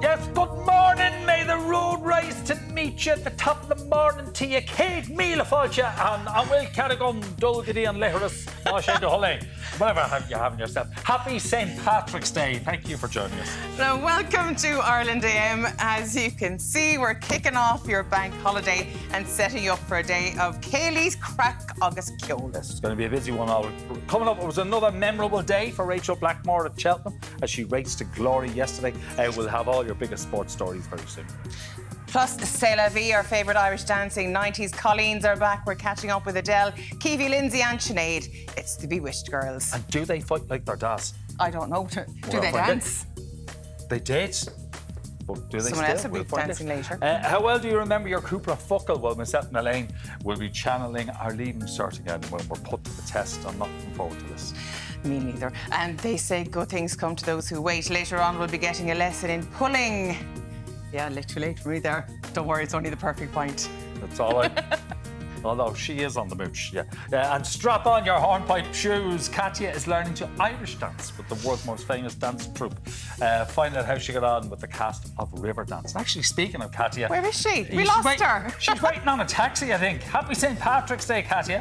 Yes, good morning. May the road rise to meet you at the top of the morning to you. Kate Míle Fáilte and Will Carrigan, Dulgady and Lehrus, Masha de Holle. Whatever you have in yourself. Happy St. Patrick's Day. Thank you for joining us. So welcome to Ireland AM. As you can see, we're kicking off your bank holiday and setting you up for a day of Kaylee's Crack August Ceolas. It's going to be a busy one. Coming up, it was another memorable day for Rachel Blackmore at Cheltenham as she raced to glory yesterday. We'll have all your biggest sports stories very soon. Plus, C'est La Vie, our favourite Irish dancing 90s Colleens are back. We're catching up with Edelle, Keavy, Lindsay and Sinéad. It's the Bewitched Girls. And do they fight like their dads? I don't know. Do they dance? They did. But do they Someone else will be dancing later. How well do you remember your Cúpla Focal? Well, myself and Elaine will be channeling our Leaving Cert again when we're put to the test. I'm not looking forward to this. Me neither. And they say good things come to those who wait. Later on, we'll be getting a lesson in pulling. Yeah, literally, right there. Don't worry, it's only the perfect point. That's all right. Although she is on the mooch, yeah. And strap on your hornpipe shoes. Katja is learning to Irish dance with the world's most famous dance troupe. Find out how she got on with the cast of Riverdance. And actually, speaking of Katja... Where is she? We lost her. She's waiting on a taxi, I think. Happy St. Patrick's Day, Katja.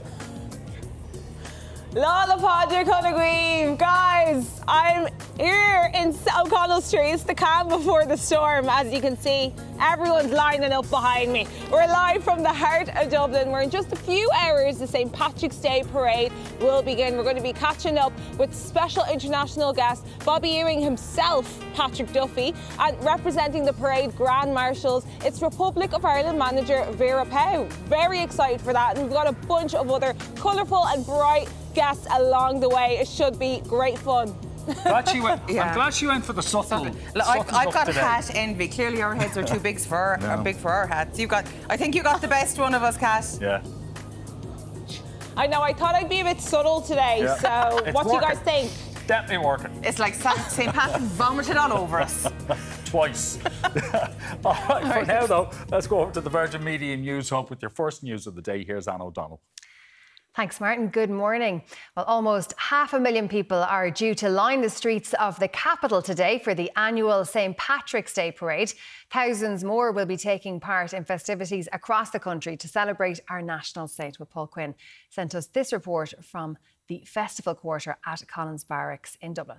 Lala Paddy Conagreeve, guys, I'm here in O'Connell Street, the calm before the storm. As you can see, everyone's lining up behind me. We're live from the heart of Dublin. We're in just a few hours. The St. Patrick's Day parade will begin. We're going to be catching up with special international guest Bobby Ewing himself, Patrick Duffy, and representing the parade Grand Marshals, it's Republic of Ireland manager Vera Pauw. Very excited for that, and we've got a bunch of other colourful and bright guests along the way. It should be great fun. Glad she went. Yeah. I'm glad she went for the subtle. I've got hat envy. Clearly, our heads are too big for our, no. big for our hats. I think you got the best one of us, Kat. Yeah. I know. I thought I'd be a bit subtle today. Yeah. So, what do you guys think? Definitely working. It's like St. Patrick vomited all over us. Twice. All right. For now, though, let's go over to the Virgin Media News Hub with your first news of the day. Here's Anne O'Donnell. Thanks, Martin. Good morning. Well, almost 500,000 people are due to line the streets of the capital today for the annual St. Patrick's Day parade. Thousands more will be taking part in festivities across the country to celebrate our national saint. Well, Paul Quinn sent us this report from the Festival Quarter at Collins Barracks in Dublin.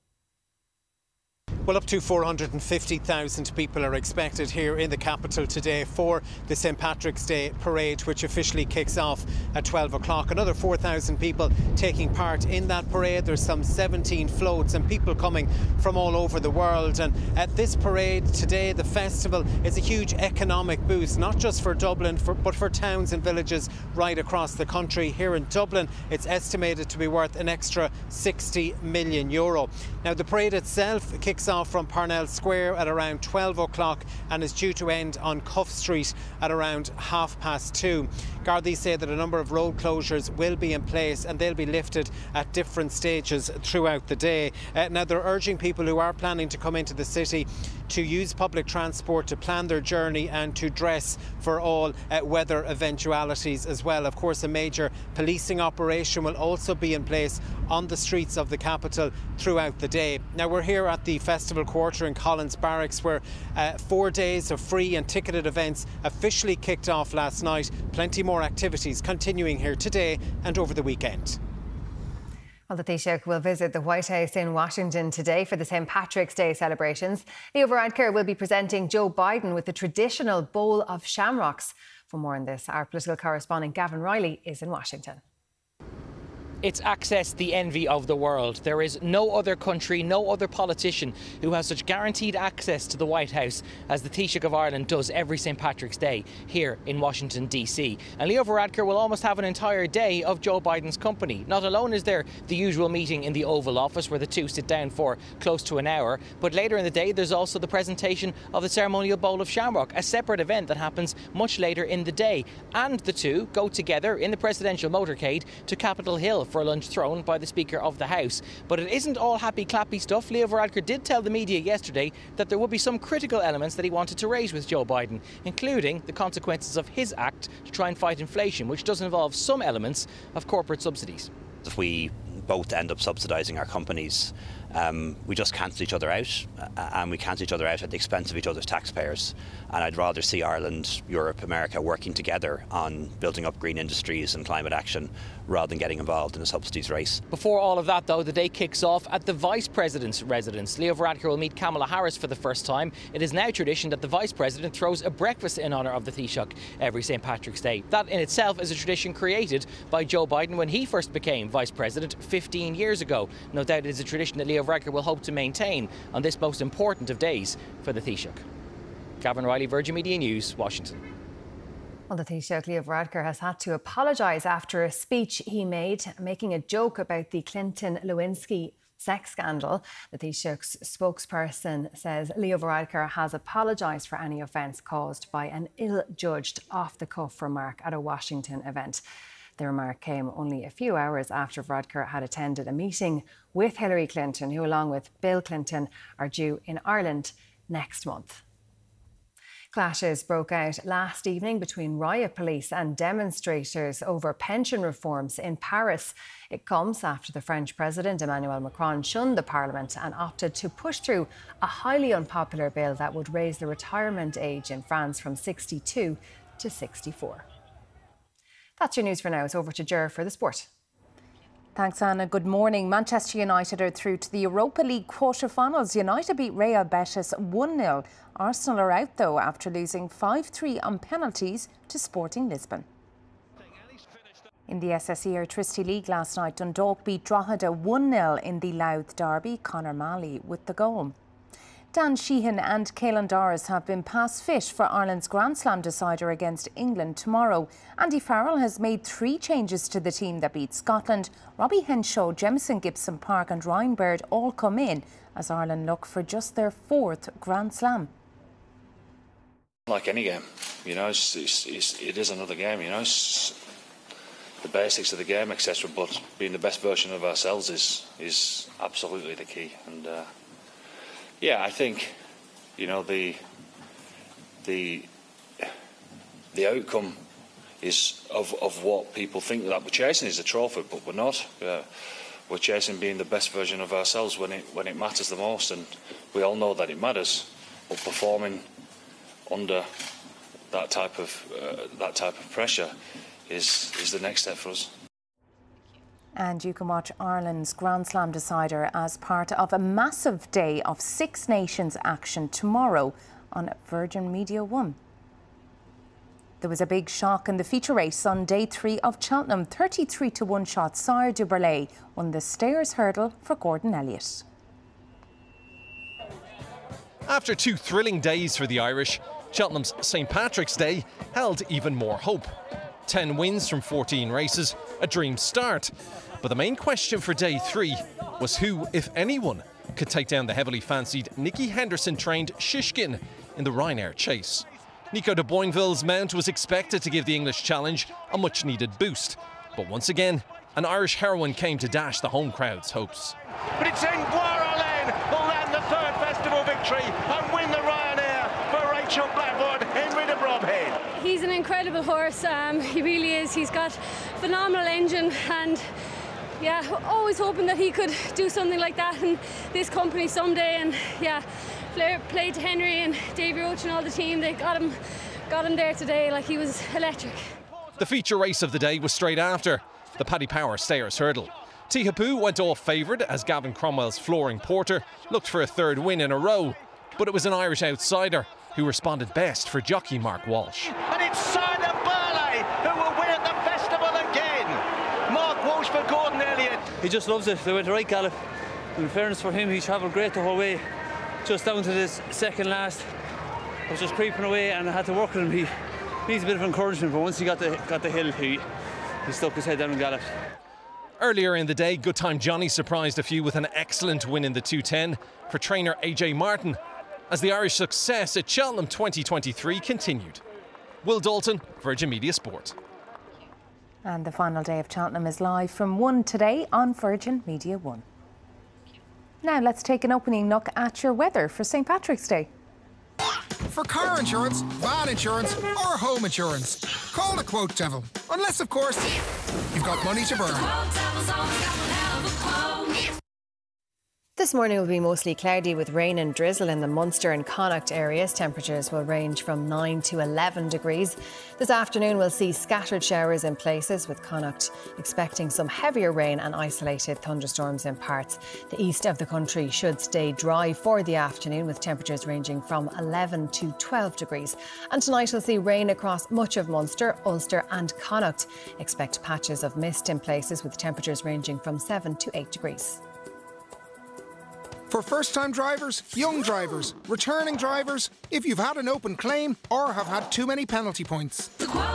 Well, up to 450,000 people are expected here in the capital today for the St. Patrick's Day parade, which officially kicks off at 12 o'clock. Another 4,000 people taking part in that parade. There's some 17 floats and people coming from all over the world. And at this parade today, the festival is a huge economic boost, not just for Dublin, but for towns and villages right across the country. Here in Dublin, it's estimated to be worth an extra €60 million. Now, the parade itself kicks off from Parnell Square at around 12 o'clock and is due to end on Cuff Street at around 2:30. Gardaí say that a number of road closures will be in place and they'll be lifted at different stages throughout the day. Now, they're urging people who are planning to come into the city to use public transport to plan their journey and to dress for all weather eventualities as well. Of course, a major policing operation will also be in place on the streets of the capital throughout the day. Now, we're here at the Festival Quarter in Collins Barracks, where 4 days of free and ticketed events officially kicked off last night. Plenty more activities continuing here today and over the weekend. Well, the Taoiseach will visit the White House in Washington today for the St. Patrick's Day celebrations. Leo Varadkar will be presenting Joe Biden with the traditional bowl of shamrocks. For more on this, our political correspondent Gavin Riley is in Washington. It's access the envy of the world. There is no other country, no other politician who has such guaranteed access to the White House as the Taoiseach of Ireland does every St. Patrick's Day here in Washington, D.C. And Leo Varadkar will almost have an entire day of Joe Biden's company. Not alone is there the usual meeting in the Oval Office where the two sit down for close to an hour, but later in the day there's also the presentation of the ceremonial bowl of shamrock, a separate event that happens much later in the day. And the two go together in the presidential motorcade to Capitol Hill for a lunch thrown by the Speaker of the House. But it isn't all happy clappy stuff. Leo Varadkar did tell the media yesterday that there would be some critical elements that he wanted to raise with Joe Biden, including the consequences of his act to try and fight inflation, which does involve some elements of corporate subsidies. If we both end up subsidising our companies. We just cancel each other out, and we cancel each other out at the expense of each other's taxpayers. And I'd rather see Ireland, Europe, America working together on building up green industries and climate action rather than getting involved in a subsidies race. Before all of that, though, the day kicks off at the Vice President's residence. Leo Varadkar will meet Kamala Harris for the first time. It is now tradition that the Vice President throws a breakfast in honour of the Taoiseach every St Patrick's Day. That in itself is a tradition created by Joe Biden when he first became Vice President 15 years ago. No doubt it is a tradition that Leo Varadkar will hope to maintain on this most important of days for the Taoiseach. Gavin Riley, Virgin Media News, Washington. Well, the Taoiseach Leo Varadkar has had to apologise after a speech he made making a joke about the Clinton-Lewinsky sex scandal. The Taoiseach's spokesperson says Leo Varadkar has apologised for any offence caused by an ill-judged, off-the-cuff remark at a Washington event. The remark came only a few hours after Varadkar had attended a meeting with Hillary Clinton, who, along with Bill Clinton, are due in Ireland next month. Clashes broke out last evening between riot police and demonstrators over pension reforms in Paris. It comes after the French President Emmanuel Macron shunned the Parliament and opted to push through a highly unpopular bill that would raise the retirement age in France from 62 to 64. That's your news for now. It's over to Ger for the sport. Thanks, Anna. Good morning. Manchester United are through to the Europa League quarter-finals. United beat Real Betis 1-0. Arsenal are out, though, after losing 5-3 on penalties to Sporting Lisbon. In the SSE Airtricity League last night, Dundalk beat Drogheda 1-0 in the Louth derby. Conor Malley with the goal. Dan Sheehan and Caelan Doris have been pass fit for Ireland's Grand Slam decider against England tomorrow. Andy Farrell has made 3 changes to the team that beat Scotland. Robbie Henshaw, Jemison Gibson Park and Ryan Baird all come in as Ireland look for just their 4th Grand Slam. Like any game, you know, it is another game, you know, it's the basics of the game, etc. But being the best version of ourselves is absolutely the key. And yeah, I think, you know, the outcome is of what people think that we're chasing is a trophy, but we're not. We're chasing being the best version of ourselves when it matters the most, and we all know that it matters. But performing under that type of pressure is the next step for us. And you can watch Ireland's Grand Slam decider as part of a massive day of Six Nations action tomorrow on Virgin Media 1. There was a big shock in the feature race on day 3 of Cheltenham. 33-1 shot Sire du Berlay won the stairs hurdle for Gordon Elliott. After 2 thrilling days for the Irish, Cheltenham's St Patrick's Day held even more hope. 10 wins from 14 races, a dream start. But the main question for day 3 was who, if anyone, could take down the heavily fancied Nicky Henderson-trained Shishkin in the Ryanair chase. Nico de Boinville's mount was expected to give the English challenge a much-needed boost. But once again, an Irish heroine came to dash the home crowd's hopes. But it's in Guaralane will land the 3rd festival victory and win the Ryanair for Rachel Blackwood, Henry de Bromhead. He's an incredible horse, he really is. He's got phenomenal engine, and yeah, always hoping that he could do something like that in this company someday. And yeah, played to Henry and Davy Roach and all the team. They got him there today. Like, he was electric. The feature race of the day was straight after the Paddy Power Stayers Hurdle. Tihapu went off favoured as Gavin Cromwell's flooring Porter looked for a 3rd win in a row, but it was an Irish outsider who responded best for jockey Mark Walsh. And it's Sinéad who will win at the festival again. Mark Walsh for Gordon Elliott. He just loves it. They went the right gallop. In fairness for him, he travelled great the whole way. Just down to this second last, I was just creeping away and I had to work with him. He needs a bit of encouragement, but once he got the hill, he stuck his head down and galloped. Earlier in the day, Good Time Johnny surprised a few with an excellent win in the 210 for trainer AJ Martin, as the Irish success at Cheltenham 2023 continued. Will Dalton, Virgin Media Sport. And the final day of Cheltenham is live from 1 today on Virgin Media 1. Now let's take an opening look at your weather for St Patrick's Day. For car insurance, van insurance or home insurance, call the Quote Devil. Unless, of course, you've got money to burn. This morning will be mostly cloudy with rain and drizzle in the Munster and Connacht areas. Temperatures will range from 9 to 11 degrees. This afternoon we'll see scattered showers in places, with Connacht expecting some heavier rain and isolated thunderstorms in parts. The east of the country should stay dry for the afternoon, with temperatures ranging from 11 to 12 degrees. And tonight we'll see rain across much of Munster, Ulster and Connacht. Expect patches of mist in places, with temperatures ranging from 7 to 8 degrees. For first-time drivers, young drivers, returning drivers, if you've had an open claim or have had too many penalty points.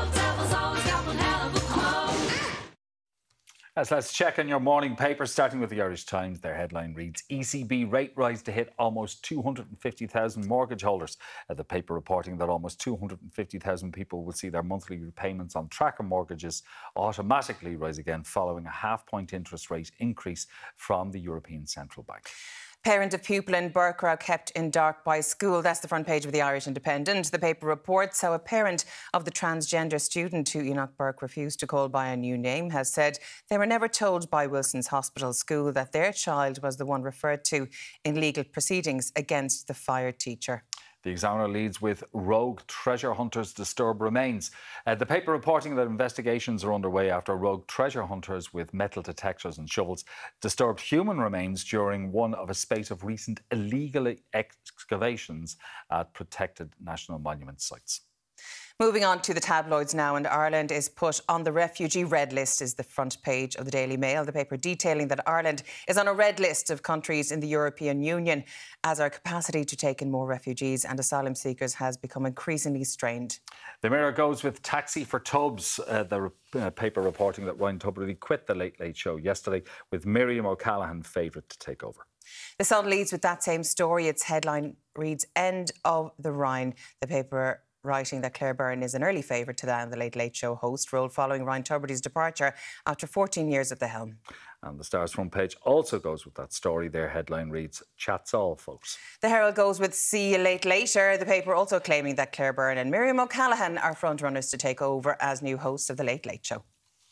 Let's check on your morning paper, starting with the Irish Times. Their headline reads, ECB rate rise to hit almost 250,000 mortgage holders. The paper reporting that almost 250,000 people will see their monthly repayments on tracker mortgages automatically rise again following a half-point interest rate increase from the European Central Bank. Parent of pupil in Burkrow kept in dark by school. That's the front page of the Irish Independent. The paper reports how a parent of the transgender student who Enoch Burke refused to call by a new name has said they were never told by Wilson's Hospital School that their child was the one referred to in legal proceedings against the fired teacher. The Examiner leads with rogue treasure hunters disturb remains. The paper reporting that investigations are underway after rogue treasure hunters with metal detectors and shovels disturbed human remains during one of a spate of recent illegal excavations at protected national monument sites. Moving on to the tabloids now, and Ireland is put on the refugee red list is the front page of the Daily Mail, the paper detailing that Ireland is on a red list of countries in the European Union as our capacity to take in more refugees and asylum seekers has become increasingly strained. The Mirror goes with taxi for Tubbs, the paper reporting that Ryan Tubridy quit the Late Late Show yesterday, with Miriam O'Callaghan favourite to take over. The Sun leads with that same story. Its headline reads, End of the Rhine. The paper writing that Claire Byrne is an early favourite to that and the Late Late Show host role following Ryan Tubridy's departure after 14 years at the helm. And the Star's front page also goes with that story. Their headline reads, Chats all, folks. The Herald goes with See you late later. The paper also claiming that Claire Byrne and Miriam O'Callaghan are frontrunners to take over as new hosts of the Late Late Show.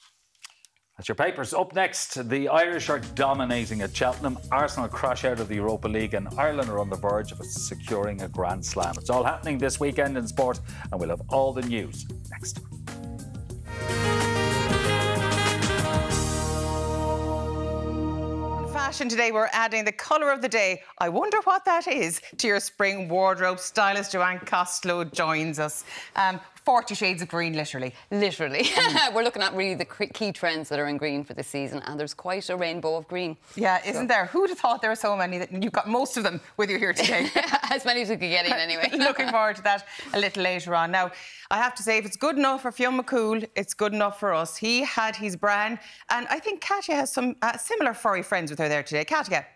That's your papers. Up next, the Irish are dominating at Cheltenham. Arsenal crash out of the Europa League and Ireland are on the verge of securing a Grand Slam. It's all happening this weekend in sport and we'll have all the news next. Fashion today, we're adding the colour of the day. I wonder what that is to your spring wardrobe. Stylist Joanne Costello joins us. 40 shades of green, literally. Literally. We're looking at really the key trends that are in green for this season, and there's quite a rainbow of green. Yeah, isn't there? Who'd have thought there were so many? That you've got most of them with you here today. As many as we could get in, anyway. Looking forward to that a little later on. Now, I have to say, if it's good enough for Fionn McCool, it's good enough for us. He had his brand, and I think Katja has some similar furry friends with her there today. Katja.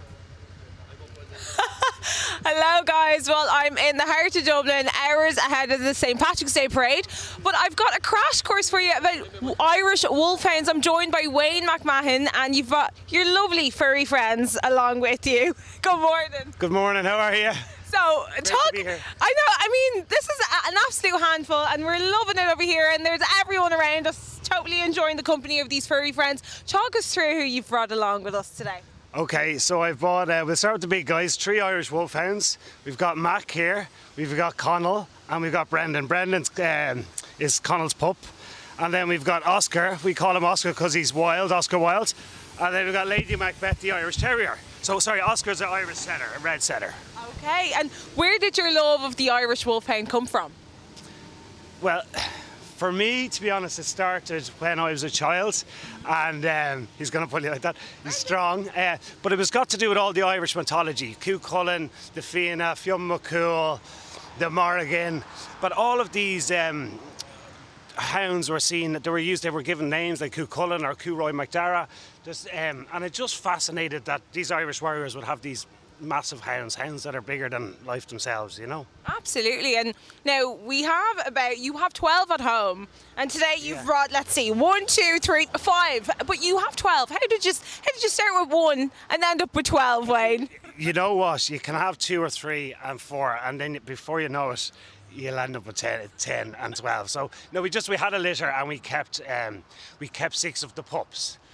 Hello guys, well I'm in the heart of Dublin, hours ahead of the St Patrick's Day parade, but I've got a crash course for you about Irish Wolfhounds. I'm joined by Wayne McMahon and you've got your lovely furry friends along with you. Good morning. Good morning, how are you? So, talk, I know, I mean, this is an absolute handful and we're loving it over here and there's everyone around us totally enjoying the company of these furry friends. Talk us through who you've brought along with us today. Okay, so I've bought, we'll start with the big guys, 3 Irish Wolfhounds. We've got Mac here, we've got Connell, and we've got Brendan. Brendan is Connell's pup. And then we've got Oscar, we call him Oscar because he's wild, Oscar Wilde. And then we've got Lady Macbeth, the Irish Terrier. So, sorry, Oscar's an Irish setter, a red setter. Okay, and where did your love of the Irish Wolfhound come from? Well, for me, to be honest, it started when I was a child, and he's going to put it like that, he's strong, but it was got to do with all the Irish mythology, Cú Chulainn, the Fianna, Fionn McCool, the Morrigan, but all of these hounds were seen, they were given names like Cú Chulainn or Cú Roy McDara, and it just fascinated that these Irish warriors would have these massive hounds that are bigger than life themselves, you know. Absolutely. And now you have 12 at home, and today you've brought, let's see, 1, 2, 3, 5, but you have 12. How did you start with 1 and end up with 12, Wayne? You know what, you can have 2 or 3 and 4, and then before you know it, you'll end up with 10 and 12. So no, we had a litter and we kept 6 of the pups.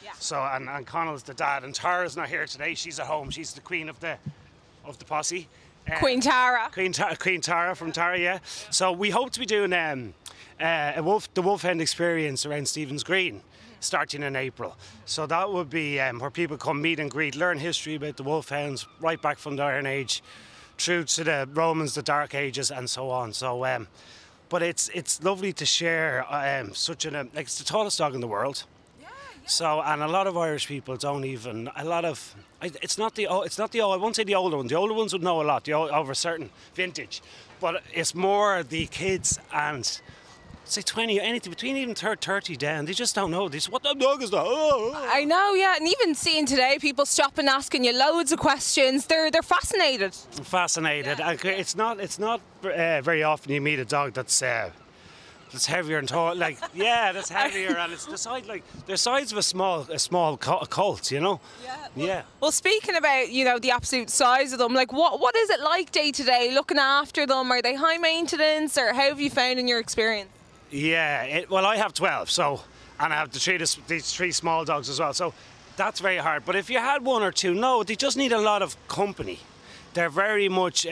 So and Connell's the dad, and Tara's not here today. She's at home. She's the queen of the posse. Queen Tara. Queen Tara from Tara, yeah. So we hope to be doing the Wolfhound experience around Stephen's Green, starting in April. So that would be where people come meet and greet, learn history about the Wolfhounds, right back from the Iron Age, through to the Romans, the Dark Ages, and so on. So, but it's lovely to share such an like it's the tallest dog in the world. So, and a lot of Irish people don't even, it's not the old, I won't say the older ones. The older ones would know a lot, over a certain vintage. But it's more the kids and, say 20, anything between even 30 down, they just don't know this. What the dog is that? Oh. I know, yeah. And even seeing today, people stopping asking you loads of questions. They're fascinated. Fascinated. Yeah. It's not very often you meet a dog that's heavier and tall, like that's heavier, and it's the size, like the size of a small colt, you know. Yeah. Well, speaking about the absolute size of them, like what is it like day to day looking after them? Are they high maintenance, or how have you found in your experience? Yeah. Well, I have 12, so, and I have these 3 small dogs as well, so that's very hard. But if you had 1 or 2, no, they just need a lot of company. They're very much.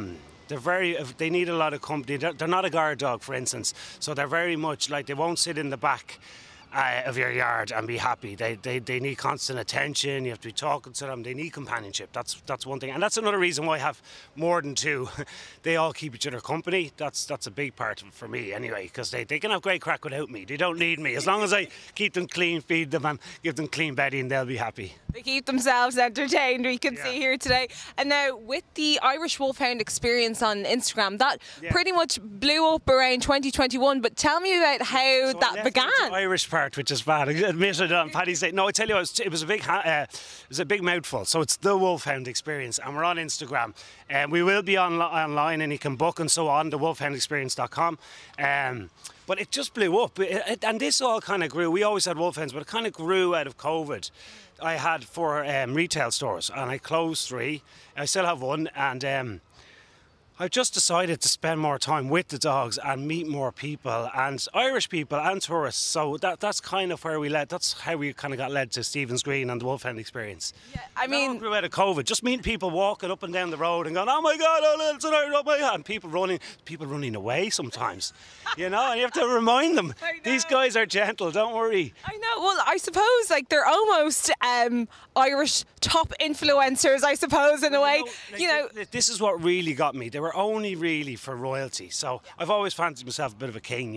They need a lot of company. They're not a guard dog, for instance, so they're very much like they won't sit in the back of your yard and be happy. They need constant attention. You have to be talking to them. They need companionship. That's one thing, and that's another reason why I have more than 2. They all keep each other company. That's a big part of it for me anyway, because they can have great crack without me. They don't need me. As long as I keep them clean, feed them, and give them clean bedding, they'll be happy. They keep themselves entertained, we can see here today. And now with the Irish Wolfhound experience on Instagram, that pretty much blew up around 2021. But tell me about how that began. The Irish part, which is bad. I admit it on Paddy's Day. No, I tell you, it was a big mouthful. So it's the Wolfhound experience, and we're on Instagram. And we will be online, and you can book and so on, thewolfhoundexperience.com. But it just blew up, and this all kind of grew. We always had Wolfhounds, but it kind of grew out of COVID. I had 4 retail stores, and I closed 3. I still have 1, and I've just decided to spend more time with the dogs and meet more people, and Irish people and tourists. So that's kind of where that's how we kind of got led to Stephen's Green and the Wolfhound experience. Yeah, I mean, grew out of COVID, just meeting people walking up and down the road and going, oh my God, it's an Irish, oh my God, and people running away sometimes, and you have to remind them, these guys are gentle, don't worry. I know. Well, I suppose like they're almost Irish top influencers, I suppose, in a way. This is what really got me. They were only really for royalty. So I've always fancied myself a bit of a king,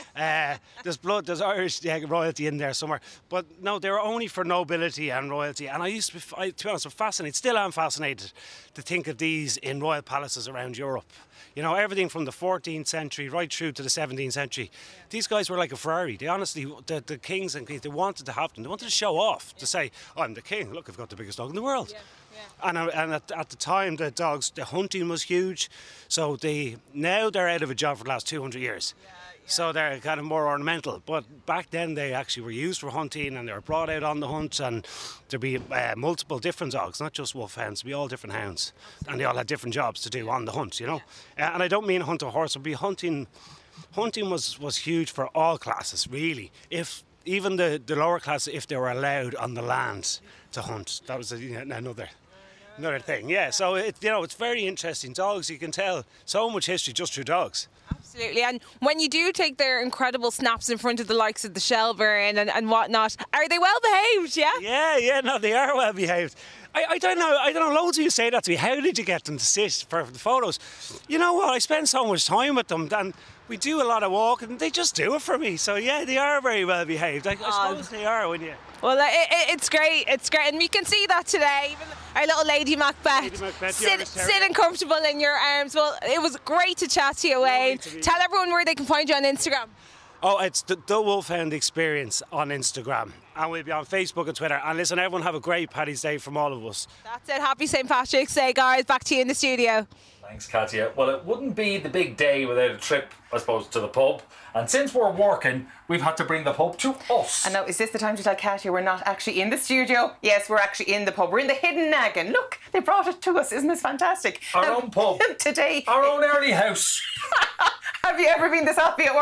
there's Irish royalty in there somewhere. But no, they were only for nobility and royalty. And I used to be, to be honest, I'm fascinated, still am fascinated to think of these in royal palaces around Europe. Everything from the 14th century right through to the 17th century. These guys were like a Ferrari. They honestly, the kings and queens, they wanted to have them. They wanted to show off, to say, oh, I'm the king. Look, I've got the biggest dog in the world. And at the time, the hunting was huge. So now they're out of a job for the last 200 years. So they're kind of more ornamental. But back then they actually were used for hunting, and they were brought out on the hunt, and there'd be multiple different dogs, not just wolfhounds, there'd be all different hounds. And they all had different jobs to do on the hunt, And I don't mean hunt a horse, it'd be hunting. Hunting was huge for all classes, really. If even the lower classes, if they were allowed on the land to hunt, that was another thing. Yeah, so it's very interesting. Dogs, you can tell so much history just through dogs. Absolutely. And when you do take their incredible snaps in front of the likes of the Shelburne and whatnot, are they well behaved? Yeah, no, they are well behaved. I don't know, loads of you say that to me. How did you get them to sit for the photos? You know what, I spend so much time with them, and we do a lot of walking, they just do it for me. So yeah, they are very well behaved. I suppose they are when you... Well, it's great, and we can see that today. Even our little Lady Macbeth sitting comfortable in your arms. Well, it was great to chat to you, Wayne. Tell everyone where they can find you on Instagram. Oh, it's the Wolfhound Experience on Instagram, and we'll be on Facebook and Twitter. And listen, everyone have a great Paddy's Day from all of us. That's it. Happy St. Patrick's Day, guys. Back to you in the studio. Thanks, Katja. Well, it wouldn't be the big day without a trip, I suppose, to the pub. And since we're working, we've had to bring the pub to us. And now, is this the time to tell Katja we're not actually in the studio? Yes, we're actually in the pub. We're in the Hidden Naggin. Look, they brought it to us. Isn't this fantastic? Our own pub. Today. Our own early house. Have you ever been this happy at work?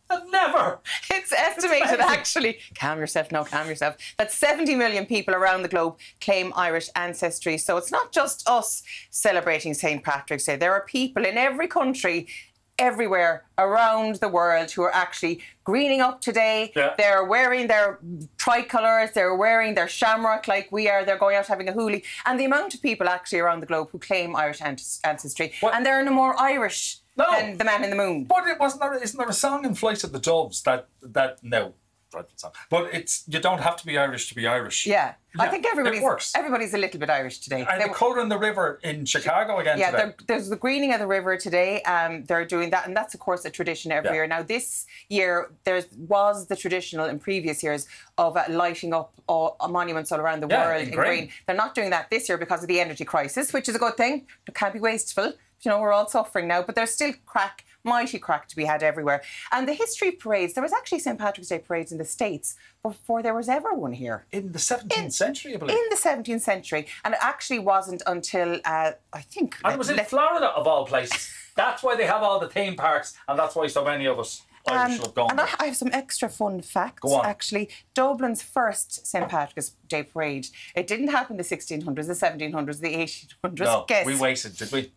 Never. It's estimated, actually, calm yourself, that 70 million people around the globe claim Irish ancestry. So it's not just us celebrating St. Patrick's Day. There are people in every country, everywhere around the world who are actually greening up today. Yeah. They're wearing their tricolours, they're wearing their shamrock like we are, they're going out having a hoolie. And the amount of people actually around the globe who claim Irish ancestry, and there are no more Irish than the Man in the Moon. But isn't there a song in Flight of the Doves that no, dreadful song. But you don't have to be Irish to be Irish. Yeah. I think everybody's a little bit Irish today. And the colour in the river in Chicago again today. Yeah, there's the greening of the river today. They're doing that, and that's, of course, a tradition every year. Now, this year, there was the traditional in previous years of lighting up monuments all around the world in green. They're not doing that this year because of the energy crisis, which is a good thing. It can't be wasteful. You know, we're all suffering now, but there's still mighty crack to be had everywhere. And the history of parades, there was actually St. Patrick's Day parades in the States before there was ever one here. In the 17th century, I believe. In the 17th century. And it actually wasn't until, I think... And it was in Florida, of all places. That's why they have all the theme parks, and that's why so many of us Irish have gone. And I have some extra fun facts, actually. Dublin's first St. Patrick's Day parade, it didn't happen in the 1600s, the 1700s, the 1800s. No, Guess. we waited, did we?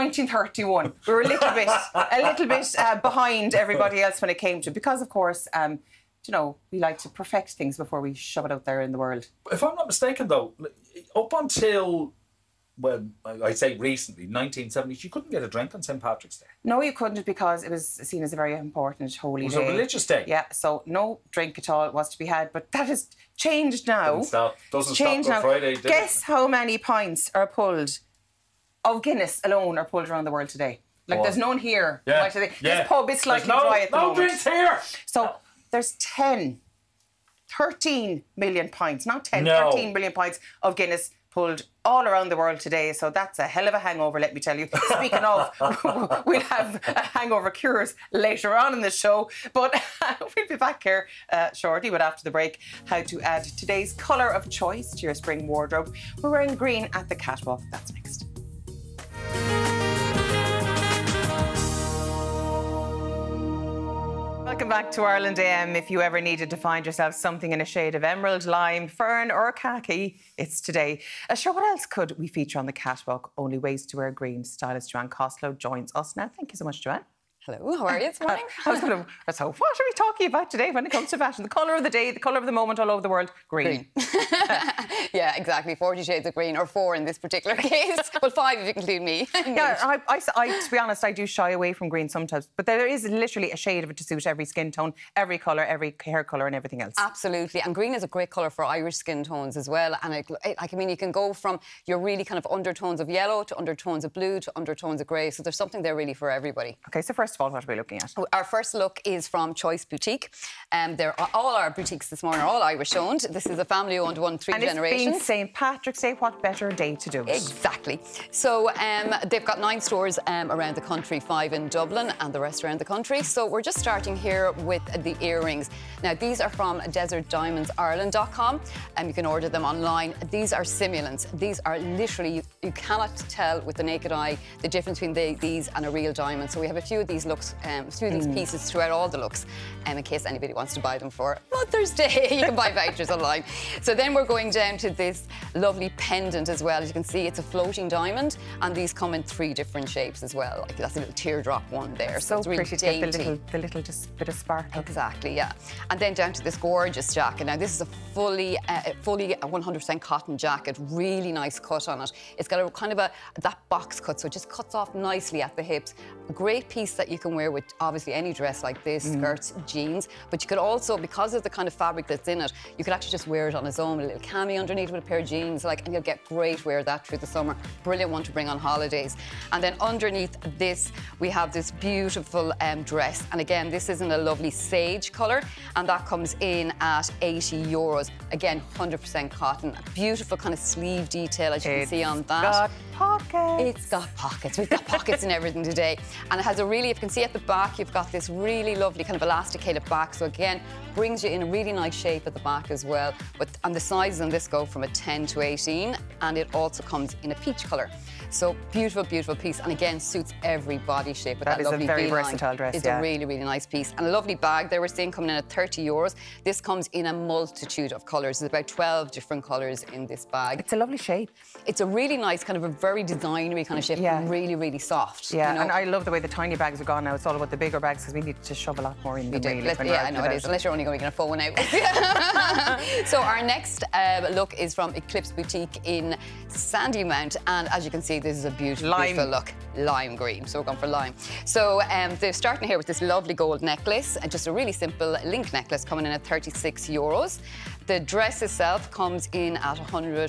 1931. We were a little bit behind everybody else when it came to, because of course, you know, we like to perfect things before we shove it out there in the world. If I'm not mistaken, though, up until, well, I'd say recently, 1970s, you couldn't get a drink on St. Patrick's Day. No, you couldn't, because it was seen as a very important holy day. It was a religious day. Yeah, so no drink at all was to be had, but that has changed now. Doesn't stop Good Friday. Guess how many pints are pulled of Guinness alone are pulled around the world today. Like, there's none here. Yeah. This pub is slightly dry at the moment. No drinks here! So there's 13 million pints, not 10, No. 13 million pints of Guinness pulled all around the world today. So that's a hell of a hangover, let me tell you. Speaking of, we'll have hangover cures later on in the show. But we'll be back here shortly, but after the break, how to add today's colour of choice to your spring wardrobe. We're wearing green at the catwalk. That's next. Welcome back to Ireland AM. If you ever needed to find yourself something in a shade of emerald, lime, fern or khaki, it's today. Sure, what else could we feature on the catwalk? Only ways to wear green. Stylist Joanne Costello joins us now. Thank you so much, Joanne. Hello, how are you this morning? So what are we talking about today when it comes to fashion? The colour of the day, the colour of the moment all over the world, green. Yeah, exactly. 40 shades of green, or 4 in this particular case. Well, 5 if you include me. Yeah, I, to be honest, I do shy away from green sometimes. But there is literally a shade of it to suit every skin tone, every colour, every hair colour and everything else. Absolutely. And green is a great colour for Irish skin tones as well. And I mean, you can go from your really kind of undertones of yellow to undertones of blue to undertones of grey. So there's something there really for everybody. OK, so first of all, what are we looking at? Our first look is from Choice Boutique. All our boutiques this morning are all Irish owned. This is a family-owned one, 3 generations. And it's been St. Patrick's Day. What better day to do it? Exactly. So they've got 9 stores around the country, 5 in Dublin and the rest around the country. So we're just starting here with the earrings. Now, these are from DesertDiamondsIreland.com, and you can order them online. These are simulants. These are literally, you cannot tell with the naked eye the difference between these and a real diamond. So we have a few of these looks, these pieces throughout all the looks, in case anybody wants to buy them for Mother's Day. You can buy vouchers online. So then we're going down to this lovely pendant as well. As you can see, it's a floating diamond, and these come in 3 different shapes as well. Like, that's a little teardrop one there. So it's really pretty dainty. To get the little just bit of sparkle. Exactly, yeah. And then down to this gorgeous jacket. Now, this is a fully 100% cotton jacket. Really nice cut on it. It's got a kind of that box cut, so it just cuts off nicely at the hips. A great piece that you can wear with obviously any dress like this, skirts, jeans, but you could also, because of the kind of fabric that's in it, you could actually just wear it on its own with a little cami underneath with a pair of jeans, and you'll get great wear that through the summer. Brilliant one to bring on holidays. And then underneath this, we have this beautiful dress, and again, this is in a lovely sage colour, and that comes in at €80. Again, 100% cotton. Beautiful kind of sleeve detail, as you can see on that. Got pockets. It's got pockets. We've got pockets and everything today. And it has a really, if you can see at the back, you've got this really lovely kind of elasticated back. So again, brings you in a really nice shape at the back as well. And the sizes on this go from a 10 to 18. And it also comes in a peach colour. So beautiful, beautiful piece. And again, suits every body shape with that lovely That is a very V-line. versatile dress, It's yeah. a really, really nice piece. And a lovely bag there we're seeing coming in at €30. This comes in a multitude of colours. There's about 12 different colours in this bag. It's a lovely shape. It's a really nice kind of a very designery kind of shape. Yeah. Really, really soft. Yeah, you know? and I love the way the tiny bags are gone now. It's all about the bigger bags because we need to shove a lot more in them, really. Yeah, I know it is, unless you're only going to get a full one out. So our next look is from Eclipse Boutique in Sandymount. And as you can see, this is a beautiful look. Lime green, so we're going for lime. So they're starting here with this lovely gold necklace, and just a really simple link necklace coming in at €36. The dress itself comes in at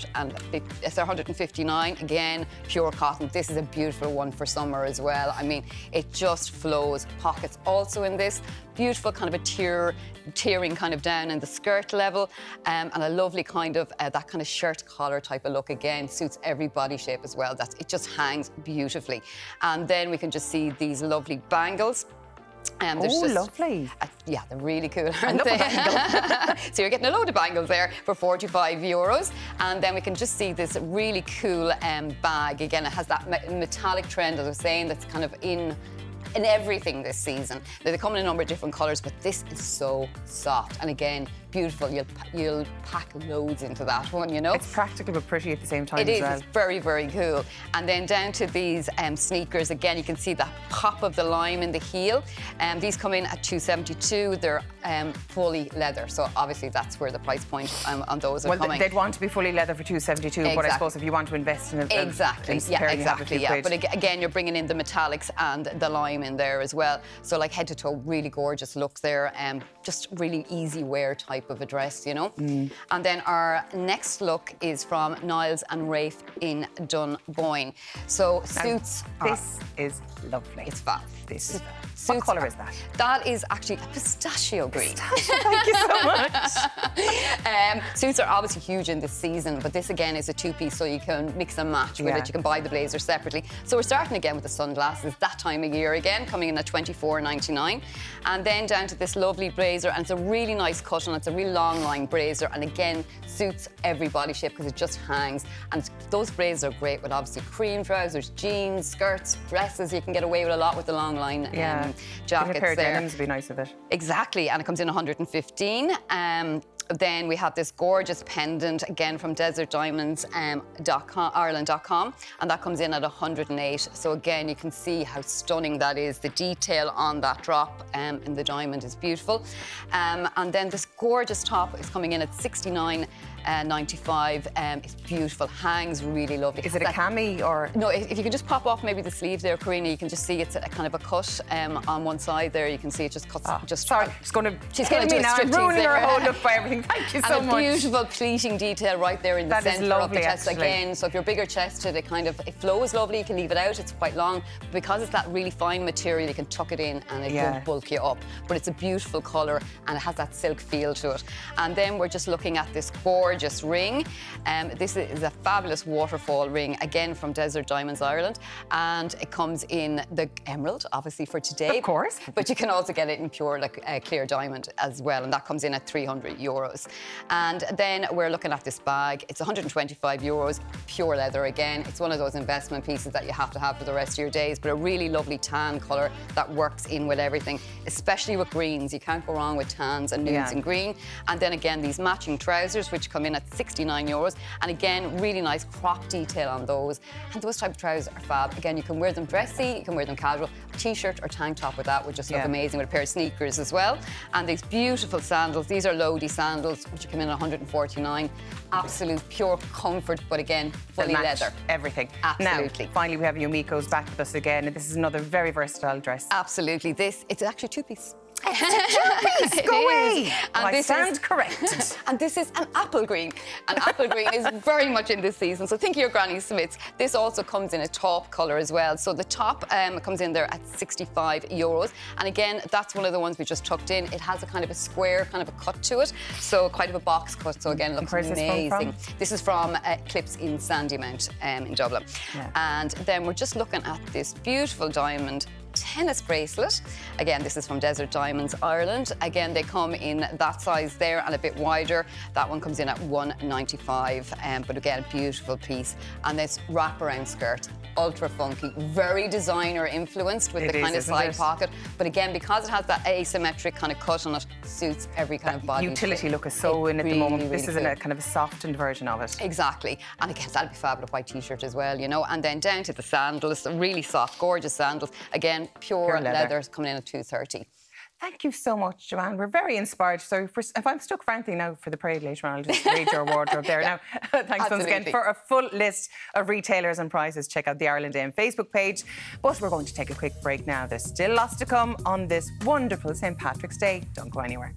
159. Again, pure cotton. This is a beautiful one for summer as well. I mean, it just flows. Pockets also in this. Beautiful kind of a tiering kind of down in the skirt level, and a lovely kind of that kind of shirt collar type of look. Again, suits every body shape as well. It just hangs beautifully. And then we can just see these lovely bangles. Oh, lovely. Yeah, they're really cool, aren't they? So you're getting a load of bangles there for €45. And then we can just see this really cool bag. Again, it has that metallic trend, as I was saying, that's kind of in everything this season. They come in a number of different colours, but this is so soft. And again, beautiful. You'll pack loads into that one, you know. It's practical but pretty at the same time as well. It is. It's very, very cool. And then down to these sneakers. Again, you can see that pop of the lime in the heel. These come in at $272. They're fully leather, so obviously that's where the price point on those are coming. They'd want to be fully leather for $272. Exactly. But I suppose if you want to invest in it, exactly. But again, you're bringing in the metallics and the lime in there as well. So like head to toe, really gorgeous look there. Just really easy wear type of a dress, you know. And then our next look is from Niles and Rafe in Dunboyne. So suits. This is lovely. It's fab. What colour is that? That is actually a pistachio green. Thank you so much. Suits are obviously huge in this season, but this again is a two-piece, so you can mix and match with it. You can buy the blazer separately. So we're starting again with the sunglasses, that time of year again, coming in at $24.99. And then down to this lovely blazer, and it's a really nice cut, and it's a really long line blazer, and again suits every body shape because it just hangs. And those blazers are great with obviously cream trousers, jeans, skirts, dresses. You can get away with a lot with the long line jackets. A pair of denims would be nice with it. Exactly, and it comes in 115. Then we have this gorgeous pendant, again from desertdiamonds.Ireland.com, and that comes in at 108. So again, you can see how stunning that is. The detail on that drop in the diamond is beautiful. And then this gorgeous top is coming in at $69.95. It's beautiful, hangs really lovely. Is it a cami or? No, if you can just pop off maybe the sleeve there, Karina, you can just see it's a kind of a cut on one side there. You can see it just cuts. Sorry, she's going to do me now. I'm ruining her whole look by everything. Thank you so much. And a beautiful pleating detail right there in the centre of the chest again. So if you're bigger chested, it flows lovely. You can leave it out. It's quite long. But because it's that really fine material, you can tuck it in and it won't bulk you up. But it's a beautiful colour and it has that silk feel to it. And then we're just looking at this gorgeous ring. This is a fabulous waterfall ring, again from Desert Diamonds Ireland. And it comes in the emerald, obviously for today. Of course. But you can also get it in pure clear diamond as well. And that comes in at €300. And then we're looking at this bag. It's €125, pure leather again. It's one of those investment pieces that you have to have for the rest of your days, but a really lovely tan colour that works in with everything, especially with greens. You can't go wrong with tans and nudes and green. And then again, these matching trousers, which come in at €69. And again, really nice crop detail on those. And those type of trousers are fab. Again, you can wear them dressy, you can wear them casual. A t-shirt or tank top with that would just look amazing with a pair of sneakers as well. And these beautiful sandals. These are Lodi sandals, which come in at 149. Absolute pure comfort, but again, fully leather. Everything. Absolutely. Now, finally, we have Yumiko's back with us again, and this is another very versatile dress. Absolutely. It's actually two-piece. It's a two-piece. Go away. And I stand corrected. And this is an apple green. And apple green is very much in this season. So think of your Granny Smiths. This also comes in a taupe colour as well. So the top comes in there at €65. And again, that's one of the ones we just tucked in. It has a kind of a square kind of a cut to it. So quite of a box cut. So again, it looks amazing. This is from Clips in Sandymount in Dublin. Yeah. And then we're just looking at this beautiful diamond tennis bracelet. Again, this is from Desert Diamonds Ireland. Again, they come in that size there and a bit wider. That one comes in at $195. But again, beautiful piece. And this wraparound skirt, ultra funky, very designer influenced with the kind of side pocket. But again, because it has that asymmetric kind of cut on it, suits every kind of body. Utility look is so in at the moment. This is in a kind of a softened version of it. Exactly. And again, that'll be fab with a white t-shirt as well, you know. And then down to the sandals, really soft, gorgeous sandals. Again, pure leather coming in at $230. Thank you so much, Joanne. We're very inspired. So if I'm stuck frankly now for the parade later on, I'll just read your wardrobe there now. Thanks once again. For a full list of retailers and prices, check out the Ireland AM Facebook page. But we're going to take a quick break now. There's still lots to come on this wonderful St. Patrick's Day. Don't go anywhere.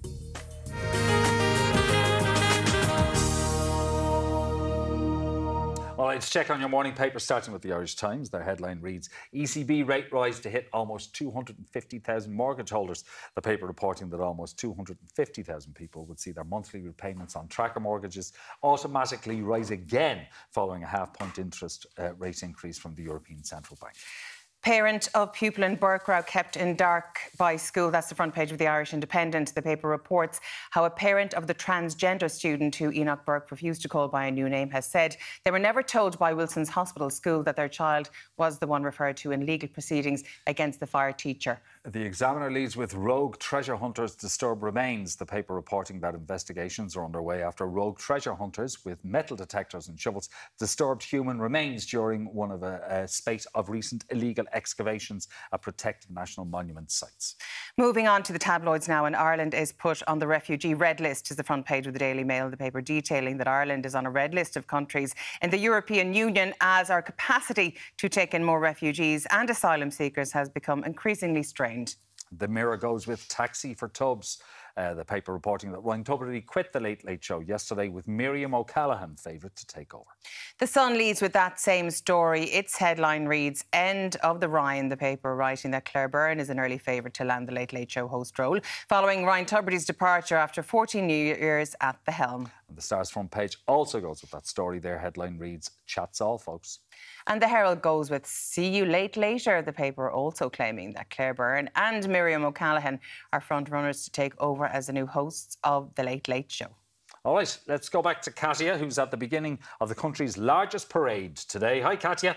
All right, let's check on your morning paper, starting with the Irish Times. Their headline reads, ECB rate rise to hit almost 250,000 mortgage holders. The paper reporting that almost 250,000 people would see their monthly repayments on tracker mortgages automatically rise again following a half-point interest rate increase from the European Central Bank. Parent of pupil in Berkrow kept in dark by school. That's the front page of the Irish Independent. The paper reports how a parent of the transgender student who Enoch Burke refused to call by a new name has said they were never told by Wilson's Hospital School that their child was the one referred to in legal proceedings against the fire teacher. The Examiner leads with rogue treasure hunters disturb remains. The paper reporting that investigations are underway after rogue treasure hunters with metal detectors and shovels disturbed human remains during one of a spate of recent illegal excavations at protected national monument sites. Moving on to the tabloids now, and Ireland is put on the refugee red list, is the front page of the Daily Mail, the paper detailing that Ireland is on a red list of countries in the European Union as our capacity to take in more refugees and asylum seekers has become increasingly strained. The Mirror goes with taxi for Tubbs. The paper reporting that Ryan Tubridy quit the Late Late Show yesterday with Miriam O'Callaghan favourite to take over. The Sun leads with that same story. Its headline reads, End of the Ryan. The paper writing that Claire Byrne is an early favourite to land the Late Late Show host role following Ryan Tubridy's departure after 14 years at the helm. And the Star's front page also goes with that story. Their headline reads, Chat's all, folks. And the Herald goes with See You Late Later, the paper also claiming that Claire Byrne and Miriam O'Callaghan are front runners to take over as the new hosts of the Late Late Show. All right, let's go back to Katja, who's at the beginning of the country's largest parade today. Hi, Katja.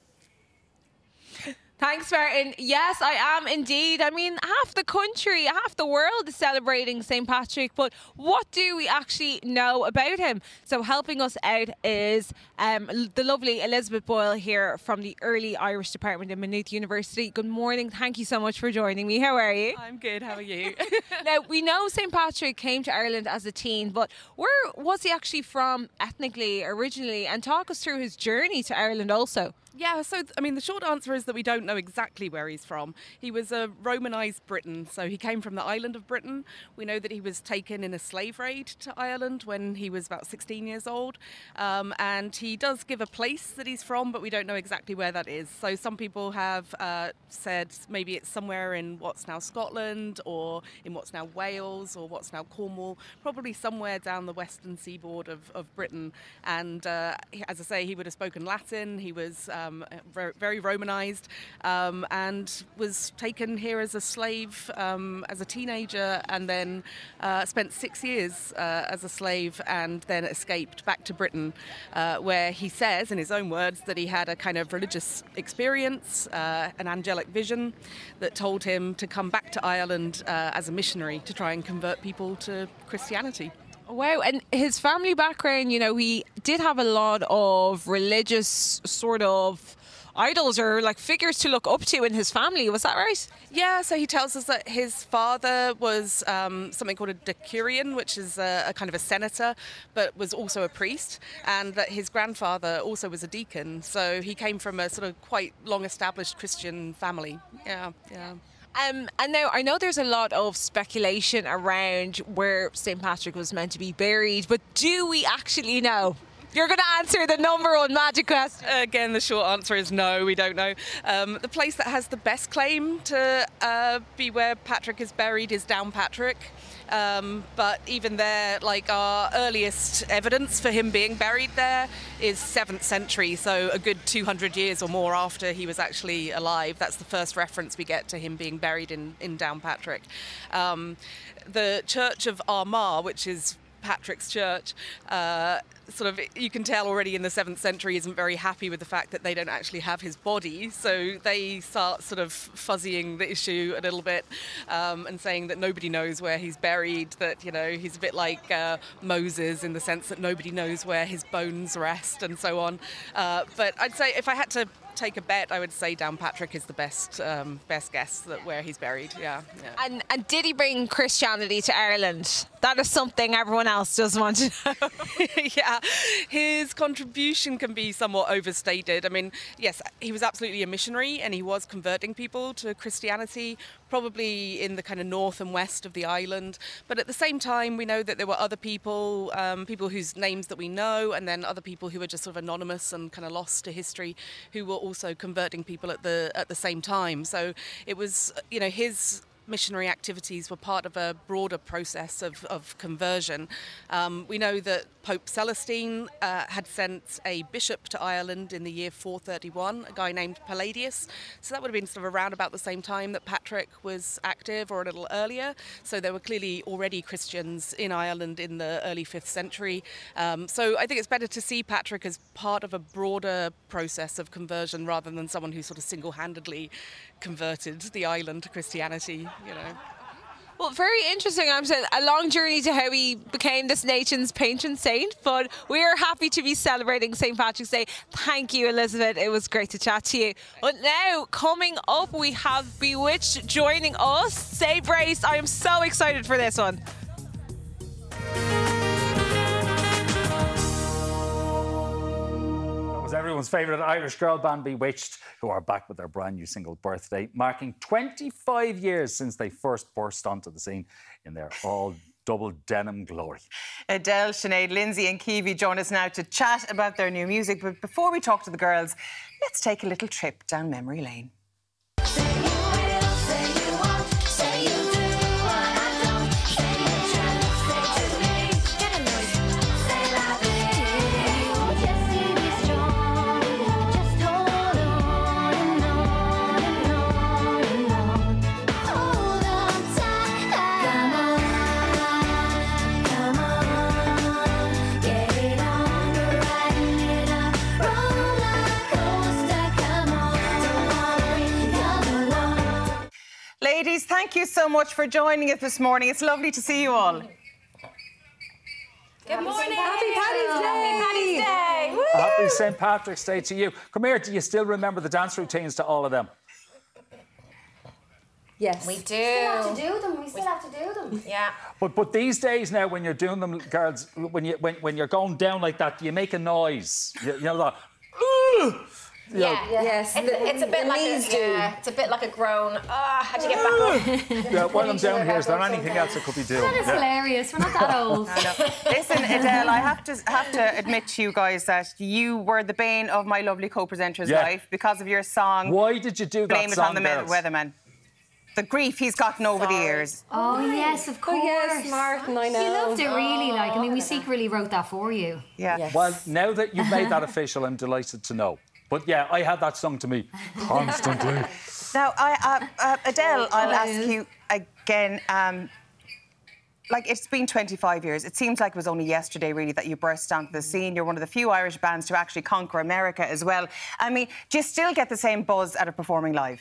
Thanks, Martin. Yes, I am indeed. I mean, half the country, half the world is celebrating St. Patrick, but what do we actually know about him? So helping us out is the lovely Elizabeth Boyle here from the Early Irish Department at Maynooth University. Good morning. Thank you so much for joining me. How are you? I'm good. How are you? Now, we know St. Patrick came to Ireland as a teen, but where was he actually from ethnically, originally? And talk us through his journey to Ireland also. Yeah, so, I mean, the short answer is that we don't know exactly where he's from. He was a Romanised Briton, so he came from the island of Britain. We know that he was taken in a slave raid to Ireland when he was about 16 years old. And he does give a place that he's from, but we don't know exactly where that is. So some people have said maybe it's somewhere in what's now Scotland, or in what's now Wales, or what's now Cornwall, probably somewhere down the western seaboard of Britain. And as I say, he would have spoken Latin. He was very Romanised, and was taken here as a slave as a teenager, and then spent 6 years as a slave, and then escaped back to Britain, where he says, in his own words, that he had a kind of religious experience, an angelic vision that told him to come back to Ireland as a missionary to try and convert people to Christianity. Wow, and his family background, you know, he did have a lot of religious sort of idols or like figures to look up to in his family. Was that right? Yeah, so he tells us that his father was something called a decurion, which is a kind of a senator, but was also a priest, and that his grandfather also was a deacon. So he came from a sort of quite long-established Christian family. Yeah. And now, I know there's a lot of speculation around where St. Patrick was meant to be buried, but do we actually know? You're going to answer the #1 magic question. Again, the short answer is no, we don't know. The place that has the best claim to be where Patrick is buried is Downpatrick. But even there, like, our earliest evidence for him being buried there is 7th century, so a good 200 years or more after he was actually alive. That's the first reference we get to him being buried in Downpatrick. The Church of Armagh, which is Patrick's church, sort of, you can tell already in the 7th century, isn't very happy with the fact that they don't actually have his body, so they start sort of fuzzying the issue a little bit, and saying that nobody knows where he's buried, that, you know, he's a bit like Moses in the sense that nobody knows where his bones rest and so on. But I'd say if I had to take a bet, I would say Downpatrick is the best guess that where he's buried. Yeah. And did he bring Christianity to Ireland? That is something everyone else does want to know. Yeah, his contribution can be somewhat overstated. I mean, yes, he was absolutely a missionary and he was converting people to Christianity, probably in the kind of north and west of the island. But at the same time, we know that there were other people, people whose names that we know, and then other people who were just sort of anonymous and kind of lost to history, who were also converting people at the same time. So it was, you know, his missionary activities were part of a broader process of conversion. We know that Pope Celestine had sent a bishop to Ireland in the year 431, a guy named Palladius. So that would have been sort of around about the same time that Patrick was active, or a little earlier. So there were clearly already Christians in Ireland in the early 5th century. So I think it's better to see Patrick as part of a broader process of conversion rather than someone who sort of single-handedly converted the island to Christianity, you know. Well, very interesting. I'm saying a long journey to how he became this nation's patron saint, but we are happy to be celebrating St. Patrick's Day. Thank you, Elizabeth. It was great to chat to you. But now, coming up, we have Bewitched joining us. Stay braced. I am so excited for this one. Everyone's favourite Irish girl band Bewitched, who are back with their brand new single Birthday, marking 25 years since they first burst onto the scene in their all double denim glory. Edelle, Sinéad, Lindsay and Keavy join us now to chat about their new music. But before we talk to the girls, let's take a little trip down memory lane. Ladies, thank you so much for joining us this morning. It's lovely to see you all. Good morning. Happy Paddy's Day. Happy Paddy's Day. Woo! Happy St. Patrick's Day to you. Come here, do you still remember the dance routines to all of them? Yes. We do. We still have to do them. Yeah. But these days now, when you're doing them, girls, when you're going down like that, do you make a noise? You know that? Yes. It's a bit like it's a bit like a groan. How'd you get back up? Yeah, while I'm down here, is there anything else I could be doing? That is hilarious. We're not that old. Listen, Edelle, I have to admit to you guys that you were the bane of my lovely co-presenter's life because of your song. Why did you do that Blame song, it on the weatherman. The grief he's gotten over the years. Oh, yes, of course. Oh, yes, Martin, I know. You loved it, really. Like, I mean, we secretly wrote that for you. Yeah. Yes. Well, now that you've made that official, I'm delighted to know. But yeah, I had that sung to me constantly. Now, Edelle, I'll ask you again. Like, it's been 25 years. It seems like it was only yesterday, really, that you burst onto the scene. You're one of the few Irish bands to actually conquer America as well. I mean, do you still get the same buzz out of performing live?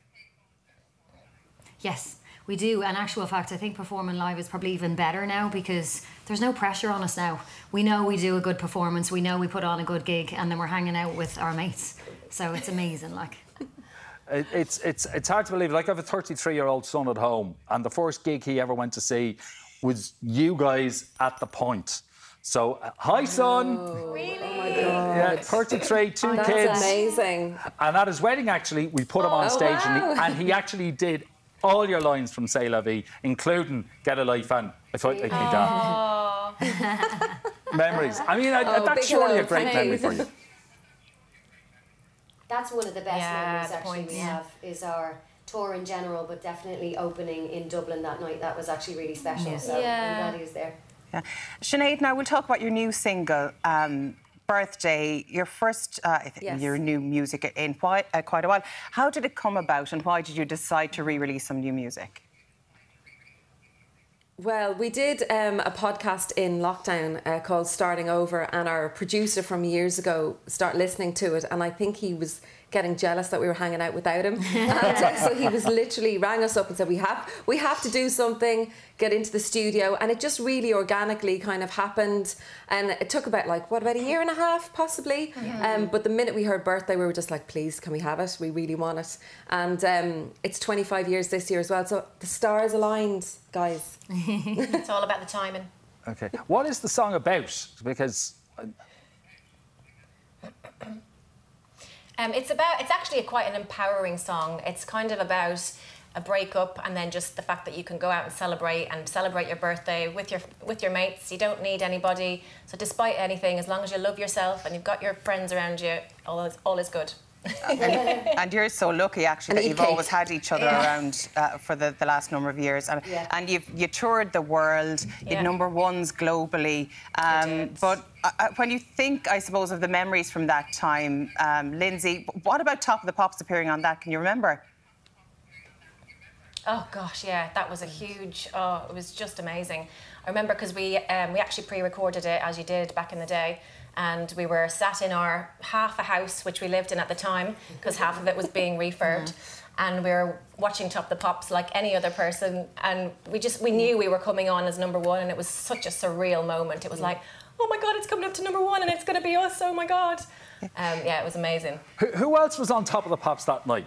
Yes, we do. In actual fact, I think performing live is probably even better now because there's no pressure on us now. We know we do a good performance, we know we put on a good gig, and then we're hanging out with our mates. So it's amazing, like. It's hard to believe. Like, I have a 33-year-old son at home, and the first gig he ever went to see was you guys at the Pint. So, hi, son. Really? Oh, my God. Yeah, 33, two kids. That's amazing. And at his wedding, actually, we put him on stage, and he actually did all your lines from C'est La Vie, including Get a Life and I Fight Like Me Dad. Memories. I mean, that's surely a great memory for you. That's one of the best memories actually we have, is our tour in general, but definitely opening in Dublin that night. That was actually really special, so I'm glad he was there. Yeah. Sinead, now we'll talk about your new single, Birthday, your first, I think, your new music in quite a while. How did it come about and why did you decide to re-release some new music? Well, we did a podcast in lockdown called Starting Over, and our producer from years ago started listening to it, and I think he was getting jealous that we were hanging out without him. And so he was literally rang us up and said, we have to do something, get into the studio, and it just really organically kind of happened. And it took about about a year and a half possibly. But the minute we heard Birthday, we were just like, please, can we have it? We really want it. And it's 25 years this year as well, so the stars aligned, guys. It's all about the timing. Okay. What is the song about? Because it's actually quite an empowering song. It's kind of about a breakup and then just the fact that you can go out and celebrate your birthday with your mates. You don't need anybody. So despite anything, as long as you love yourself and you've got your friends around you, all is good. And you're so lucky actually that you've always had each other around for the last number of years, and you toured the world, you had #1s globally, but when you think, I suppose, of the memories from that time, Lindsay, what about Top of the Pops appearing on that? Can you remember? Oh gosh, yeah, that was a huge. Oh, it was just amazing. I remember because we actually pre-recorded it, as you did back in the day. And we were sat in our half a house, which we lived in at the time, because half of it was being refurbed. And we were watching Top the Pops like any other person. And we knew we were coming on as #1, and it was such a surreal moment. It was like, oh my God, it's coming up to #1 and it's going to be us, oh my God. Yeah, it was amazing. Who else was on Top of the Pops that night?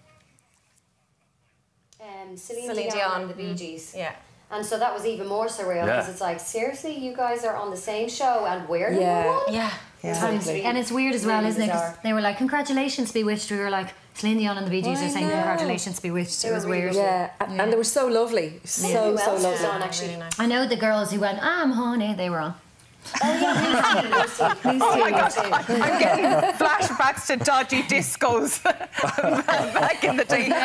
Celine Dion and the Bee Gees. Yeah. And so that was even more surreal, because it's like, seriously, you guys are on the same show and we're #1? Yeah. And it's weird as well, isn't it? 'Cause they were like, congratulations, Bewitched. We were like, Celine Dion and the Bee Gees are saying congratulations, Bewitched. It was weird. Yeah, and they were so lovely. So lovely. On, actually. I know the girls who went, I'm honey, they were on. Oh yeah, Lucy. Oh my God, I'm getting flashbacks to dodgy discos back in the day.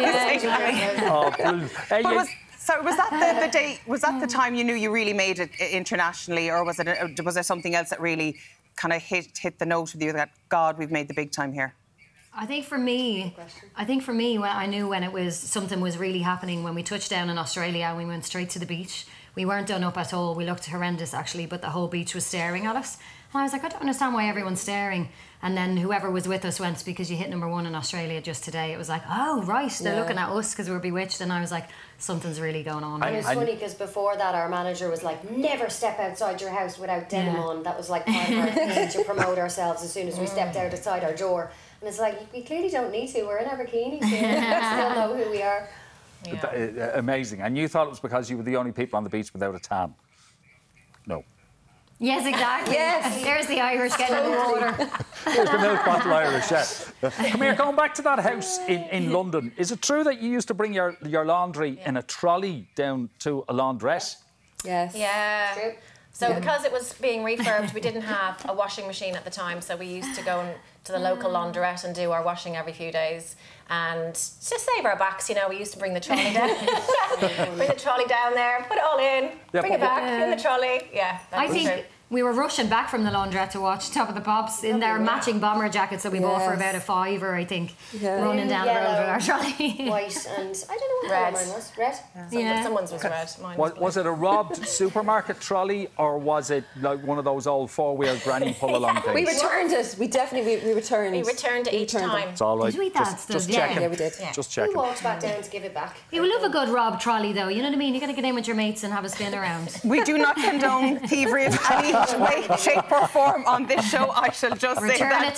Oh, brilliant. So was that the day? Was that the time you knew you really made it internationally, or was there something else that really kind of hit the note with you that, God, we've made the big time here? I think for me, when I knew when it was something was really happening when we touched down in Australia and we went straight to the beach. We weren't done up at all. We looked horrendous actually, but the whole beach was staring at us. And I was like, I don't understand why everyone's staring. And then whoever was with us went, because you hit #1 in Australia just today. It was like, oh right, they're looking at us because we're Bewitched. And I was like, something's really going on. And it was funny because before that, our manager was like, never step outside your house without denim on. That was like part of our thing to promote ourselves as soon as we stepped outside our door. And it's like, we clearly don't need to. We're in our bikinis here. We still know who we are. Yeah. Amazing. And you thought it was because you were the only people on the beach without a tan? No. Yes, exactly. Yes. There's the Irish getting in the water. There's the milk bottle Irish, Come here, going back to that house in London, is it true that you used to bring your laundry in a trolley down to a laundrette? Yes. Yeah. True. So because it was being refurbed, we didn't have a washing machine at the time, so we used to go to the local laundrette and do our washing every few days. And to save our backs, we used to bring the trolley down. Bring the trolley down there, put it all in, bring it back in the trolley. Yeah, I think we were rushing back from the laundrette to watch Top of the Pops in their matching bomber jackets that we bought for about a £5, I think, running down the road with our trolley. White and I don't know what mine was. Red? Yeah. Someone's was red. Mine was it a robbed supermarket trolley, or was it like one of those old four-wheel granny pull-along things? We returned it. We returned. We returned it each time. It's all right. Did we just checking. Yeah, we did. Just checking. We walked back down to give it back. You love a good robbed trolley, though. You know what I mean? You got to get in with your mates and have a spin around. We do not condone thievery of any way, shape or form on this show. I shall just say that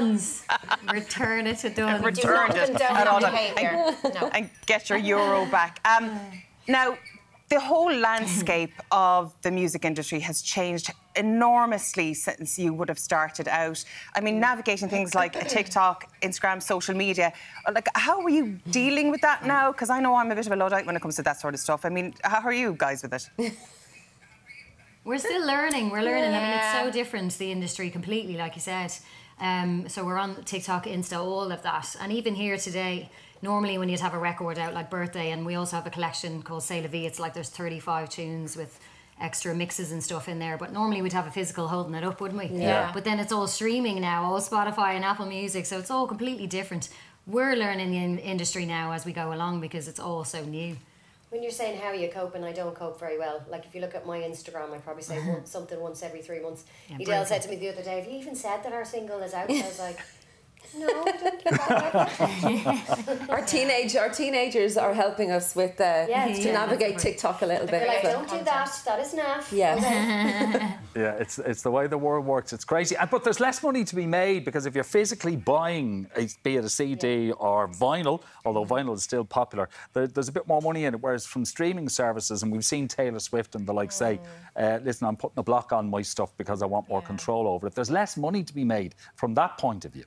Return it to Duns. Return it at all. And get your euro back. Now, The whole landscape of the music industry has changed enormously since you would have started out. I mean, navigating things like TikTok, Instagram, social media, like, how are you dealing with that now? Because I know I'm a bit of a Luddite when it comes to that sort of stuff. I mean, how are you guys with it? We're still learning. We're learning. I mean, it's so different, the industry, completely, like you said. So we're on TikTok, Insta, all of that. And even here today, normally when you'd have a record out like Birthday, and we also have a collection called C'est la Vie, it's like there's 35 tunes with extra mixes and stuff in there, but normally we'd have a physical holding it up, wouldn't we? Yeah. But then it's all streaming now, all Spotify and Apple Music, so it's all completely different. We're learning the industry now as we go along because it's all so new. When you're saying how you cope, and I don't cope very well. Like, if you look at my Instagram, I probably say something once every 3 months. Edelle said to me the other day, have you even said that our single is out? I was like, no, I don't keep that. Our teenagers are helping us with to navigate TikTok a little bit. They're like, don't do that. That is naff. Yeah. Yeah, it's the way the world works. It's crazy. But there's less money to be made because if you're physically buying, be it a CD or vinyl, although vinyl is still popular, there's a bit more money in it. Whereas from streaming services, and we've seen Taylor Swift and the like say, listen, I'm putting a block on my stuff because I want more control over it. There's less money to be made from that point of view.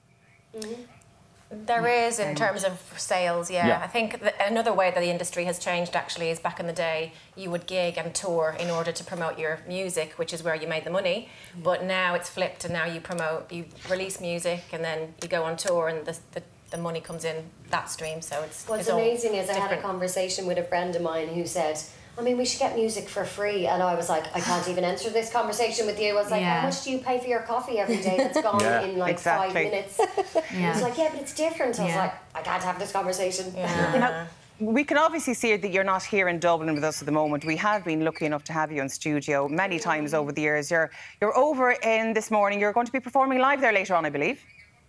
There is, in terms of sales, yeah. I think another way that the industry has changed actually is back in the day you would gig and tour in order to promote your music, which is where you made the money. But now it's flipped, and now you release music and then you go on tour, and the money comes in that stream. So what's amazing is I had a conversation with a friend of mine who said, I mean, we should get music for free. And I was like, I can't even enter this conversation with you. I was like, how much do you pay for your coffee every day that's gone in like 5 minutes? He was like, yeah, but it's different. I was like, I can't have this conversation. You know, we can obviously see that you're not here in Dublin with us at the moment. We have been lucky enough to have you in studio many times over the years. You're over in this morning. You're going to be performing live there later on, I believe.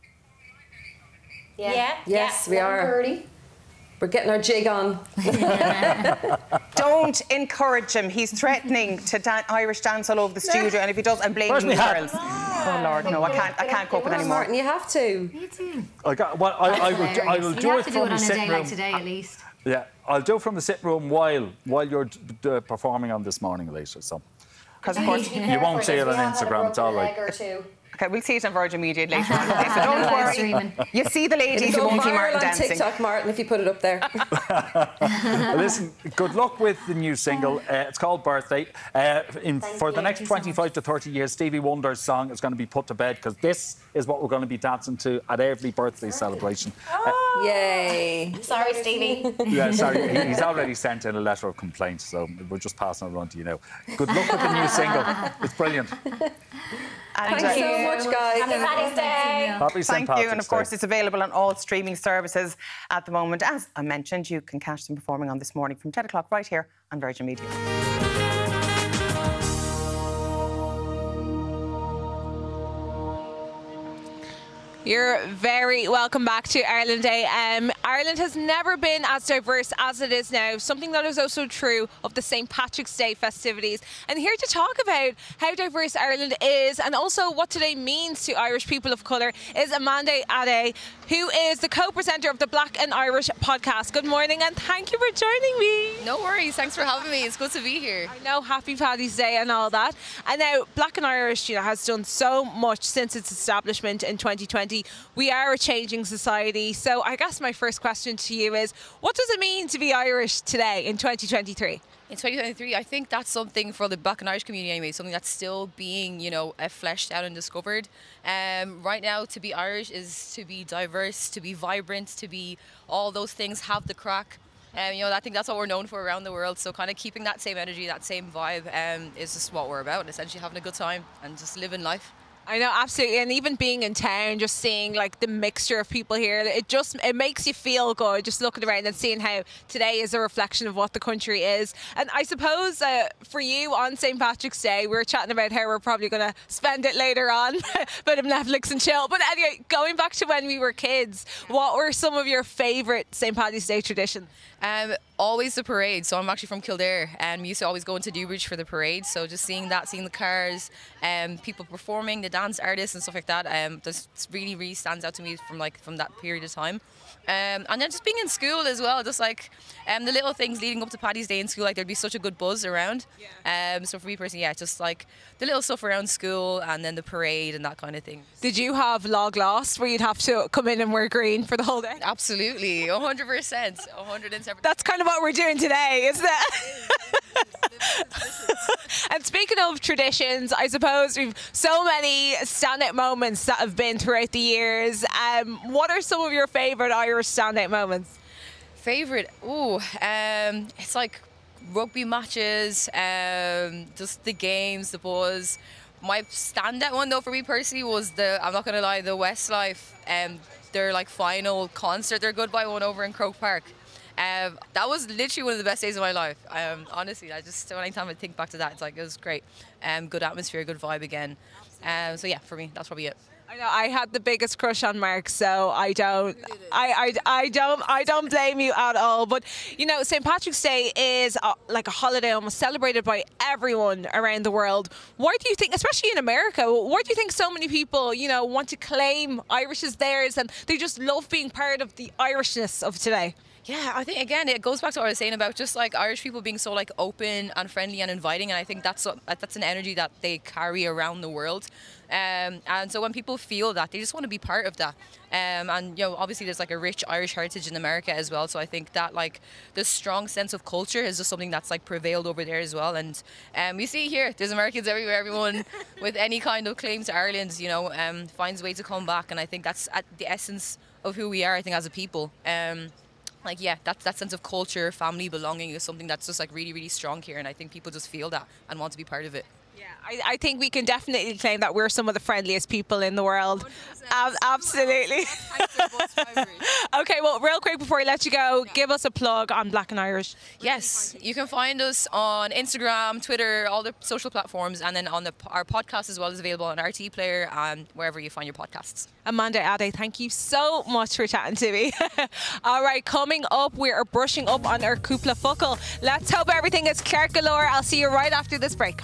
Yes, we are. We're getting our jig on. Don't encourage him. He's threatening to Irish dance all over the studio, and if he does, I'm blaming you girls. Oh Lord, no, I can't cope with it anymore. Martin, you have to. Me too. I will do it from the sitting room. Like today, at least. Yeah, I'll do it from the sitting room while you're performing on this morning later. So, because of course you won't see it on Instagram. It's all right. Okay, we'll see it on Virgin Media later on. Okay, so don't worry. You see the ladies, you won't see Martin dancing. TikTok, Martin, if you put it up there. Listen, good luck with the new single. It's called Birthday. For the next 25 to 30 years, Stevie Wonder's song is going to be put to bed because this is what we're going to be dancing to at every birthday celebration. Yay. Sorry, Stevie. Yeah, sorry. He's already sent in a letter of complaint, so we're just passing it on to you now. Good luck with the new single. It's brilliant. Thank you so much, guys. Happy Paddy's Day. Happy St. Thank you. And of course, Day. it's available on all streaming services at the moment. As I mentioned, you can catch them performing on This Morning from 10 o'clock right here on Virgin Media. You're very welcome back to Ireland Day. Ireland has never been as diverse as it is now, something that is also true of the St. Patrick's Day festivities. And here to talk about how diverse Ireland is and also what today means to Irish people of colour is Amanda Ade, who is the co-presenter of the Black and Irish podcast. Good morning and thank you for joining me. No worries, thanks for having me. It's good to be here. I know, happy Paddy's Day and all that. And now Black and Irish, has done so much since its establishment in 2020. We are a changing society. So I guess my first question to you is, what does it mean to be Irish today in 2023? In 2023, I think that's something for the Black and Irish community anyway, something that's still being, fleshed out and discovered. Right now, to be Irish is to be diverse, to be vibrant, to be all those things, have the crack. I think that's what we're known for around the world. So kind of keeping that same energy, that same vibe is just what we're about, essentially having a good time and just living life. I know, absolutely. And even being in town, just seeing like the mixture of people here, it makes you feel good just looking around and seeing how today is a reflection of what the country is. And I suppose for you on St. Patrick's Day, we were chatting about how we're probably going to spend it later on, bit of Netflix and chill. But anyway, going back to when we were kids, what were some of your favourite St. Paddy's Day traditions? Always the parade. So I'm actually from Kildare and we used to always go into Newbridge for the parade. So just seeing that, seeing the cars, people performing, the dance artists and stuff like that, just really, really stands out to me from that period of time. And then just being in school as well, just like the little things leading up to Paddy's Day in school, like there'd be such a good buzz around. So for me personally, yeah, just like the little stuff around school and then the parade and that kind of thing. Did you have log loss where you'd have to come in and wear green for the whole day? Absolutely, 100%, 107%. That's kind of what we're doing today, isn't it? And speaking of traditions, I suppose we've so many standout moments that have been throughout the years. What are some of your favourite Irish standout moments? Favourite? Ooh, it's like rugby matches, just the games, the buzz. My standout one though for me personally was I'm not gonna lie, the Westlife, their like final concert, their goodbye one over in Croke Park. That was literally one of the best days of my life. Honestly, anytime I think back to that, it's like it was great. Good atmosphere, good vibe again. So yeah, for me, that's probably it. I know I had the biggest crush on Mark, so I don't blame you at all. But you know, St. Patrick's Day is like a holiday almost celebrated by everyone around the world. Why do you think, especially in America, why do you think so many people, you know, want to claim Irish as theirs and they just love being part of the Irishness of today? Yeah, I think again it goes back to what I was saying about just like Irish people being so like open and friendly and inviting, and I think that's an energy that they carry around the world. And so when people feel that, they just want to be part of that. And you know, obviously there's like a rich Irish heritage in America as well, so I think that like the strong sense of culture is just something that's like prevailed over there as well. And we see here there's Americans everywhere. Everyone with any kind of claim to Ireland, you know, finds a way to come back, and I think that's at the essence of who we are, I think, as a people. Like, yeah, that sense of culture, family, belonging is something that's just like really, really strong here, and I think people just feel that and want to be part of it. Yeah, I think we can definitely claim that we're some of the friendliest people in the world. Absolutely. Okay, well, real quick before I let you go, give us a plug on Black and Irish. Yes, you can find us on Instagram, Twitter, all the social platforms, and then on our podcast as well is available on RT Player and wherever you find your podcasts. Amanda Ade, thank you so much for chatting to me. All right, coming up, we are brushing up on our Cúpla Focal. Let's hope everything is clear galore. I'll see you right after this break.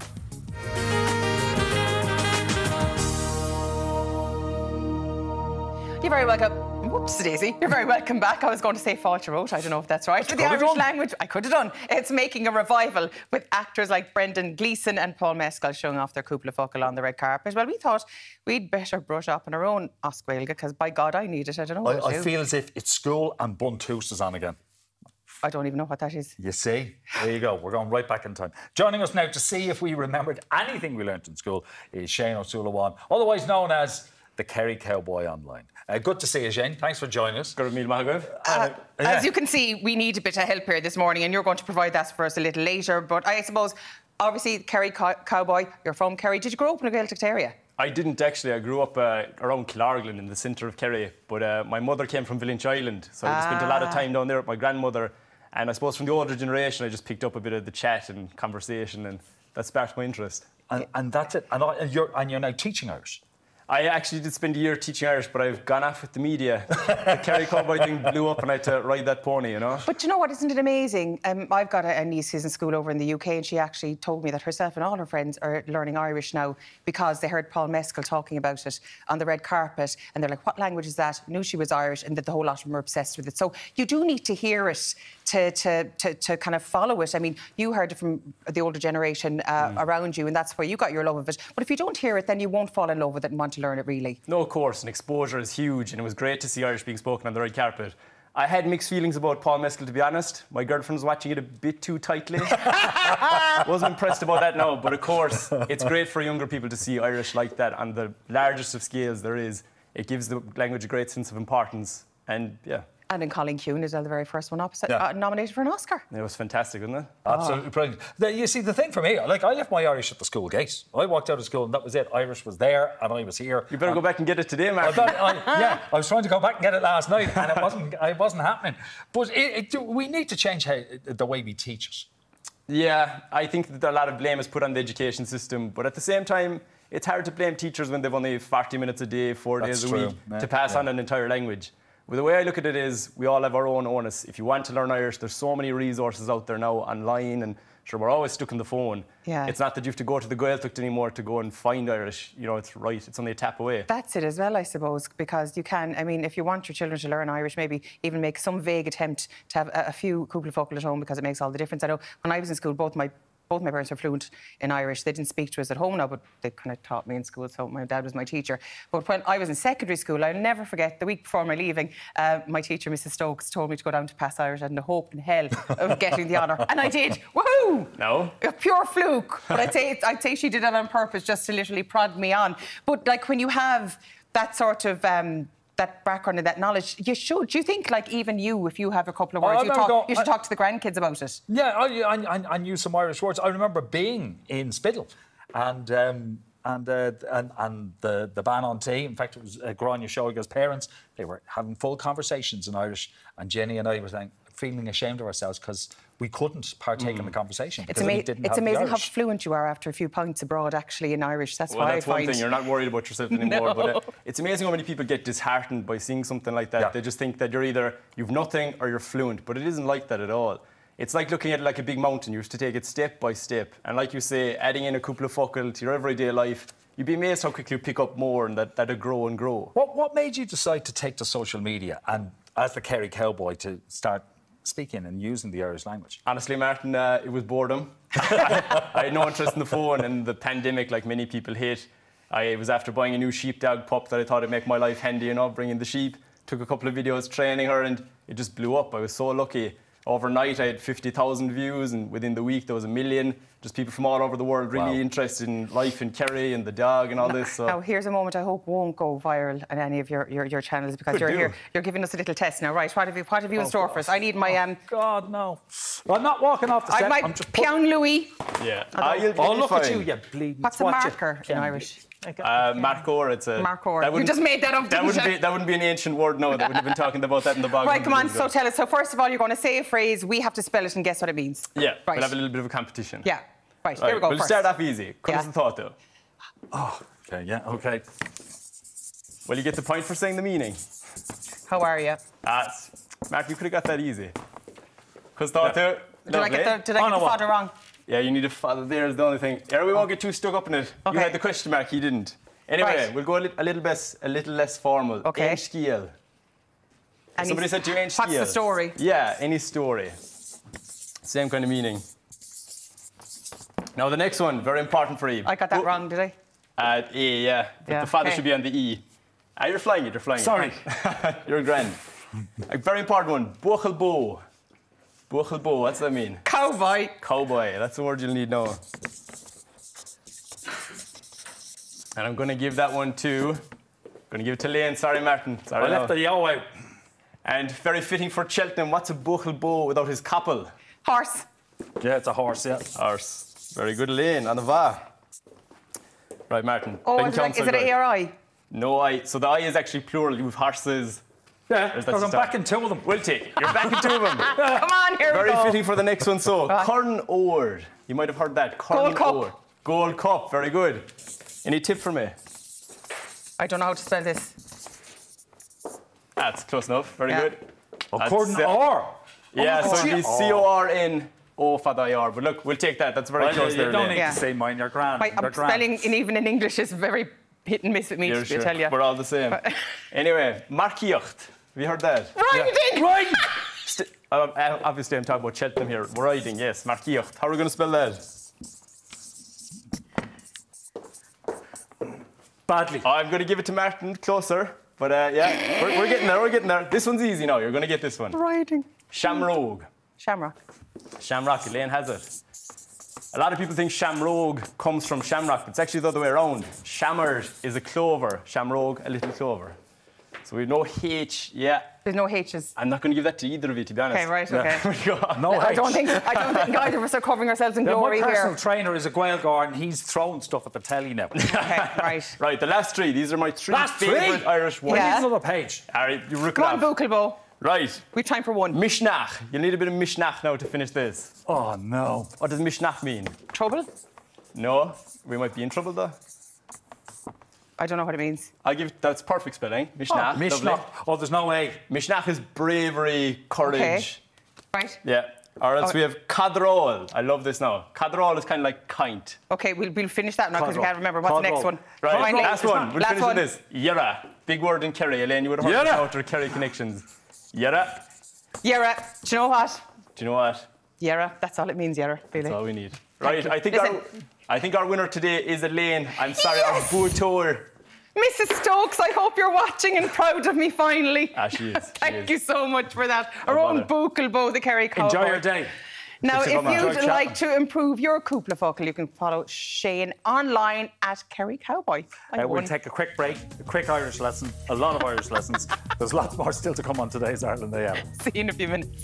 You're very welcome. Whoops, Daisy. You're very welcome back. I was going to say fault you wrote. I don't know if that's right. But the Irish language, I could have done. It's making a revival with actors like Brendan Gleeson and Paul Mescal showing off their Cúpla Focal on the red carpet. Well, we thought we'd better brush up on our own Oscailga because, by God, I need it. I don't know what I feel as if it's school and Buntoos is on again. I don't even know what that is. You see? There you go. We're going right back in time. Joining us now to see if we remembered anything we learnt in school is Shane O'Sullivan, otherwise known as the Kerry Cowboy Online. Good to see you, Shane. Thanks for joining us. Good to meet you, As you can see, we need a bit of help here this morning, and you're going to provide that for us a little later. But I suppose, obviously, Kerry Cowboy, you're from Kerry. Did you grow up in a Gaeltacht area? I didn't actually. I grew up around Killarglen in the centre of Kerry. But my mother came from Village Island, so I spent a lot of time down there with my grandmother. And I suppose from the older generation, I just picked up a bit of the chat and conversation, and that sparked my interest. And that's it. And you're now teaching Irish. I actually did spend a year teaching Irish, but I've gone off with the media. The Kerry Cowboy thing blew up and I had to ride that pony, you know. But you know what, isn't it amazing? I've got a niece who's in school over in the UK, and she actually told me that herself and all her friends are learning Irish now because they heard Paul Mescal talking about it on the red carpet, and they're like, what language is that? Knew she was Irish, and that the whole lot of them were obsessed with it. So you do need to hear it to kind of follow it. I mean, you heard it from the older generation around you, and that's where you got your love of it. But if you don't hear it, then you won't fall in love with it and want to learn it, really. No, of course, and exposure is huge, and it was great to see Irish being spoken on the red carpet. I had mixed feelings about Paul Mescal, to be honest. My girlfriend was watching it a bit too tightly. Wasn't impressed about that, no, but of course, it's great for younger people to see Irish like that on the largest of scales there is. It gives the language a great sense of importance, and yeah. And in Colleen Kuhn is the very first one nominated for an Oscar. It was fantastic, wasn't it? Absolutely brilliant. You see, the thing for me, like, I left my Irish at the school gate. I walked out of school and that was it. Irish was there and I was here. You better go back and get it today, Mark. I was trying to go back and get it last night and it wasn't happening. But we need to change the way we teach it. Yeah, I think that a lot of blame is put on the education system, but at the same time, it's hard to blame teachers when they've only 40 minutes a day, 4 days a week, to pass on an entire language. Well, the way I look at it is we all have our own onus. If you want to learn Irish, there's so many resources out there now online, and sure, we're always stuck on the phone. Yeah. It's not that you have to go to the Gaeltacht anymore to go and find Irish. You know, it's right. It's only a tap away. That's it as well, I suppose, because you can, I mean, if you want your children to learn Irish, maybe even make some vague attempt to have a few cúpla focal at home, because it makes all the difference. I know when I was in school, both my parents were fluent in Irish. They didn't speak to us at home now, but they kind of taught me in school, so my dad was my teacher. But when I was in secondary school, I'll never forget, the week before my leaving, my teacher, Mrs. Stokes, told me to go down to pass Irish. I had no hope in hell of getting the honour. And I did. Woohoo! No? A pure fluke. But I'd say she did that on purpose, just to literally prod me on. But, like, when you have that sort of... that background and that knowledge, you should. Do you think, like, even you, if you have a couple of words, you should talk to the grandkids about it? Yeah, I knew some Irish words. I remember being in Spittle and the ban on tea. In fact, it was Grania Shoga's parents. They were having full conversations in Irish, and Jenny and I were feeling ashamed of ourselves because we couldn't partake in the conversation. It's amazing how fluent you are after a few pints abroad, actually, in Irish. That's why that's one thing. You're not worried about yourself anymore. No. But it's amazing how many people get disheartened by seeing something like that. Yeah. They just think that you've nothing or you're fluent, but it isn't like that at all. It's like looking at it like a big mountain. You have to take it step by step. And like you say, adding in a couple of focal to your everyday life, you'd be amazed how quickly you pick up more and that'll grow and grow. What made you decide to take to social media and, as the Kerry cowboy, to start speaking and using the Irish language? Honestly, Martin, it was boredom. I had no interest in the phone, and the pandemic, like many people, hit. I was after buying a new sheepdog pup that I thought would make my life handy, bringing the sheep. Took a couple of videos training her, and it just blew up. I was so lucky. Overnight, I had 50,000 views, and within the week, there was 1 million. Just people from all over the world really interested in life in Kerry and the dog and all this. So. Now, here's a moment I hope won't go viral on any of your channels, because you're giving us a little test now, right? What have you in store for us? I need my... God, no. I'm not walking off the set. I'm just Pion Louis. Yeah. Look at you, you bleeding. What's a marker in Irish? Marcor, it's a... Marcor. You just made that up, didn't you? That wouldn't be an ancient word, no. That wouldn't have been talking about that in the bog. Right, come on, so tell us. So first of all, you're going to say a phrase, we have to spell it and guess what it means. Yeah, right. We'll have a little bit of a competition. Yeah, right, here we go. We'll start off easy. Comes the thought, though. Oh, okay, yeah, okay. Well, you get the point for saying the meaning. How are you? Mark, you could have got that easy. Because thought, Did I get the fodder wrong? Yeah, you need a fodder. There's the only thing. We won't get too stuck up in it. Okay. You had the question mark, he didn't. Anyway, we'll go a little less formal. Okay. Scale. Somebody said to you, what's the story? Yeah, any story. Same kind of meaning. Now, the next one, very important for you. I got that wrong, did I? E, yeah. But the father should be on the E. You're flying it, Sorry. You're grand. A very important one. Buachel bo. Buachel bo, what's that mean? Cowboy. Cowboy, that's the word you'll need now. And I'm going to give that one to... going to give it to Lane. Sorry, Martin. Sorry, I left the yo out. And very fitting for Cheltenham. What's a buachel bo without his couple? Horse. Yeah, it's a horse, yeah. Horse. Very good, Lane. On the va. Right, Martin. Oh, is it A or I? No, I. So the I is actually plural. You have horses. Yeah, because I'm back in two of them. We'll take it. You're back in two of them. Come on, here we go. Very fitting for the next one. So, Corn Ord. You might have heard that. Gold Cup. Gold Cup. Very good. Any tip for me? I don't know how to spell this. That's close enough. Very good. Corn Or. Yeah, so it'd be C-O-R-N-O for the I-R. But look, we'll take that. That's very close there. You don't need to say mine. You're grand. Spelling, even in English, is very hit and miss with me, I tell you. We're all the same. Anyway, Markiocht. Have you heard that? Riding! Riding! Obviously, I'm talking about Cheltenham here. Riding, yes. Markiocht. How are we going to spell that? Badly. I'm going to give it to Martin. Closer. But yeah, we're getting there. We're getting there. This one's easy now. You're going to get this one. Riding. Shamrogue. Shamrock. Shamrock. Elaine has it. A lot of people think shamrogue comes from shamrock, but it's actually the other way around. Shammerd is a clover. Shamrogue, a little clover. So we've no H, yeah. There's no H's. I'm not going to give that to either of you, to be honest. Okay, right, okay. No H. I don't think either of us are covering ourselves in glory here. My personal trainer is a Gaeilgeoir and he's throwing stuff at the telly now. Okay, right. Right, the last three. These are my three favourite Irish words. Yeah. Here's another page. All right, you rook it Come on, Buchelbo. Right. We've time for one. Mishnach. You'll need a bit of Mishnach now to finish this. Oh, no. What does Mishnach mean? Trouble? No. We might be in trouble, though. I don't know what it means. That's perfect spelling. Mishnah. Mishnah. Oh, there's no A. Mishnah is bravery, courage. Okay. Right. Yeah. Or else we have cadrol. I love this now. Cadrol is kind of like kind. Okay, we'll finish that now because we can't remember. What's the next one? Right. Finally. Last one. We'll finish one. with this. Yera. Big word in Kerry. Elaine, you would have heard about our Kerry connections. Yera. Yera. Do you know what? Do you know what? Yera. That's all it means, Yera. Really. That's all we need. Right. I think our winner today is Elaine. I'm sorry, Yes! our bouteur. Mrs. Stokes, I hope you're watching and proud of me finally. She is. Thank you so much for that. Our own Buchelbo, the Kerry Cowboy. Enjoy your day. Now, if you'd like to improve your Cúpla Focal, you can follow Shane online at Kerry Cowboy. We'll take a quick break, a quick Irish lesson, a lot of Irish lessons. There's lots more still to come on today's Ireland AM. See you in a few minutes.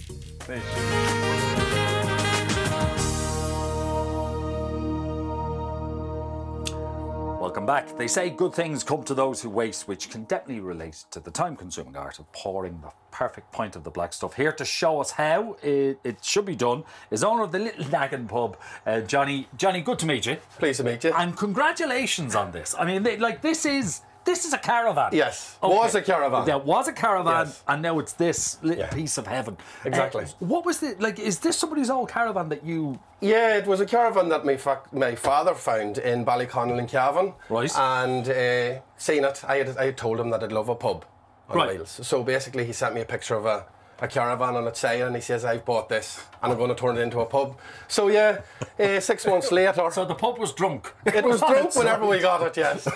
Welcome back. They say good things come to those who wait, which can definitely relate to the time-consuming art of pouring the perfect pint of the black stuff. Here to show us how it should be done is owner of the Little Naggin pub, Johnny. Johnny, good to meet you. Pleased to meet you. And congratulations on this. I mean, this is a caravan. Yes, Okay. was a caravan. There was a caravan, Yes. and now it's this little piece of heaven. Exactly. What was the is this somebody's old caravan that you? Yeah, it was a caravan that my father found in Ballyconnell in Keavy. Right. And seen it, I had told him that I'd love a pub on wheels. So basically, he sent me a picture of a caravan on its side, and he says, "I've bought this, and I'm going to turn it into a pub." So yeah, 6 months later. So the pub was drunk. It was drunk whenever we got it. Yes.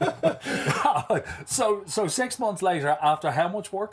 So 6 months later, after how much work?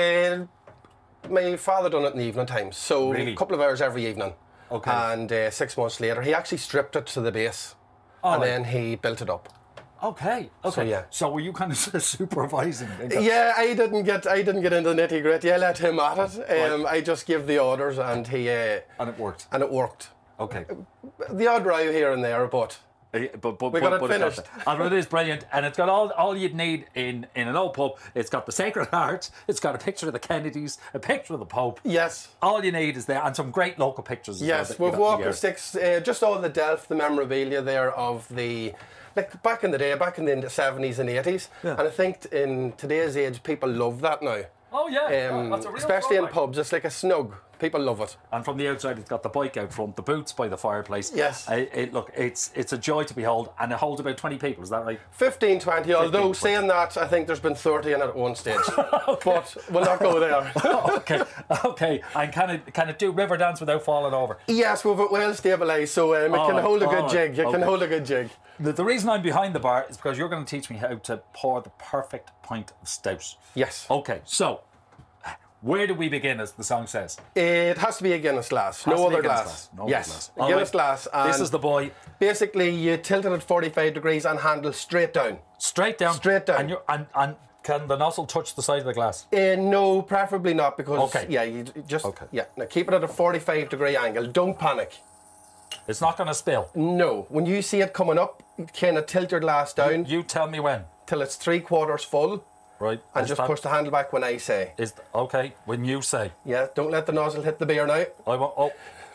My father done it in the evening times, so Really? a couple of hours every evening. Okay. And 6 months later, he actually stripped it to the base, and then he built it up. Okay. So, yeah. So were you kind of supervising? Yeah, I didn't get into the nitty gritty. I let him at it. I just give the orders, and he and it worked. And it worked. Okay. The odd row here and there, but we got it finished. And it is brilliant, and it's got all you'd need in an old pub. It's got the Sacred Heart. It's got a picture of the Kennedys, a picture of the Pope. Yes. All you need is there, and some great local pictures. Yes, we've walking sticks, just all the Delft, the memorabilia there of the. Like back in the day, back in the 70s and 80s, and I think in today's age, people love that now. Oh yeah, that's a real especially in throwback. pubs, it's like a snug. People love it. And from the outside, it's got the bike out front, the boots by the fireplace. Yes. Look, it's a joy to behold, and it holds about 20 people. Is that right? 15, 20. Although saying that, I think there's been 30 in it at one stage. But we'll not go there. Okay. And can it do Riverdance without falling over? Yes, we've it well stabilised, so it can hold a good jig. It can hold a good jig. The reason I'm behind the bar is because you're going to teach me how to pour the perfect pint of stout. Yes. Okay, so where do we begin, as the song says? It has to be a Guinness glass, no other glass. Yes, a Guinness glass. And this is the boy. Basically, you tilt it at 45 degrees and handle straight down. Straight down? Straight down. And can the nozzle touch the side of the glass? No, preferably not, because you just now keep it at a 45-degree angle. Don't panic. It's not going to spill? No. When you see it coming up, kind of tilt your glass down. You tell me when. Till it's 3/4 full. Right. And just push the handle back when I say. Okay, when you say. Yeah, don't let the nozzle hit the beer now. I won't.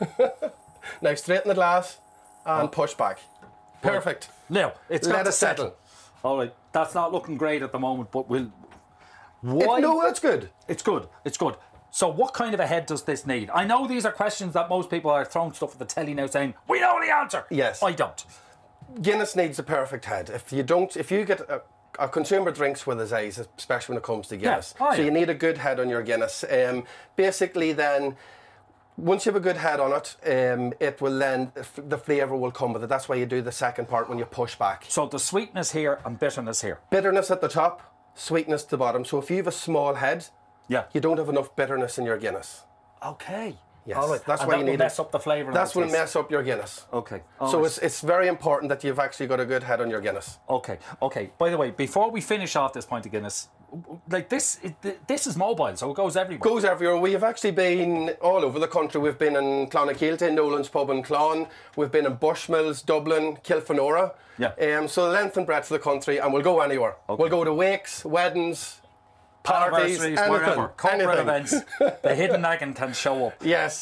Now straighten the glass and push back. Perfect. Now, it's got to settle. All right, that's not looking great at the moment, but we'll... Why? No, that's good. It's good. So what kind of a head does this need? I know these are questions that most people are throwing stuff at the telly now saying, we know the answer. Yes. I don't. Guinness needs a perfect head. If you get a consumer drinks with his eyes, especially when it comes to Guinness. Yeah. So you need a good head on your Guinness. Basically then, once you have a good head on it, it will then, the flavour will come with it. That's why you do the second part when you push back. So the sweetness here and bitterness here. Bitterness at the top, sweetness at the bottom. So if you have a small head, you don't have enough bitterness in your Guinness. Okay. Yes. All right. That's and why that you will need mess up the flavour. That will mess up your Guinness. Okay. So it's very important that you've actually got a good head on your Guinness. Okay. By the way, before we finish off this pint of Guinness, like this is mobile, so it goes everywhere. Goes everywhere. We have actually been all over the country. We've been in Clonakilty, Nolan's Pub in Clon. We've been in Bushmills, Dublin, Kilfenora. Yeah. So the length and breadth of the country, and we'll go anywhere. Okay. We'll go to wakes, weddings, parties, anniversaries, wherever, corporate events. The Hidden Naggin can show up. Yes.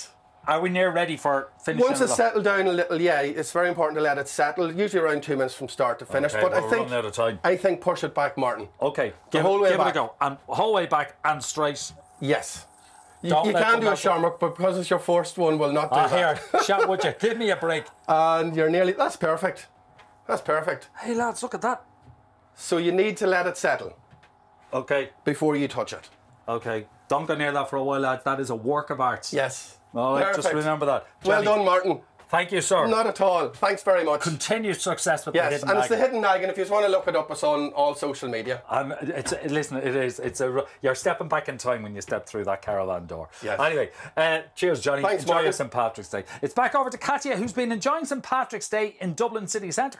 Are we near ready for finishing? Once it's settled down a little, yeah, it's very important to let it settle. Usually around 2 minutes from start to finish. Okay, but we're running out of time. I think push it back, Martin. Okay, The whole way give back. it a go. And whole way back and straight. Yes. You Don't let can them do a have it. shamrock, but because it's your first one, we'll not do that. Here, shout, would you? Give me a break. And you're nearly... That's perfect. That's perfect. Hey, lads, look at that. So you need to let it settle. Okay. Before you touch it. Okay. Don't go near that for a while, lads. That is a work of art. Yes. All right, just Perfect. remember that. Well Johnny, done, Martin. Thank you, sir. Not at all. Thanks very much. Continued success with the Yes, Hidden and it's the Naggin. Hidden Naggin. If you just want to look it up, it's on all social media. Listen, it is. You're stepping back in time when you step through that caravan door. Yes. Anyway, cheers, Johnny. Thanks, Enjoy Martin. your St. Patrick's Day. It's back over to Katja, who's been enjoying St. Patrick's Day in Dublin city centre.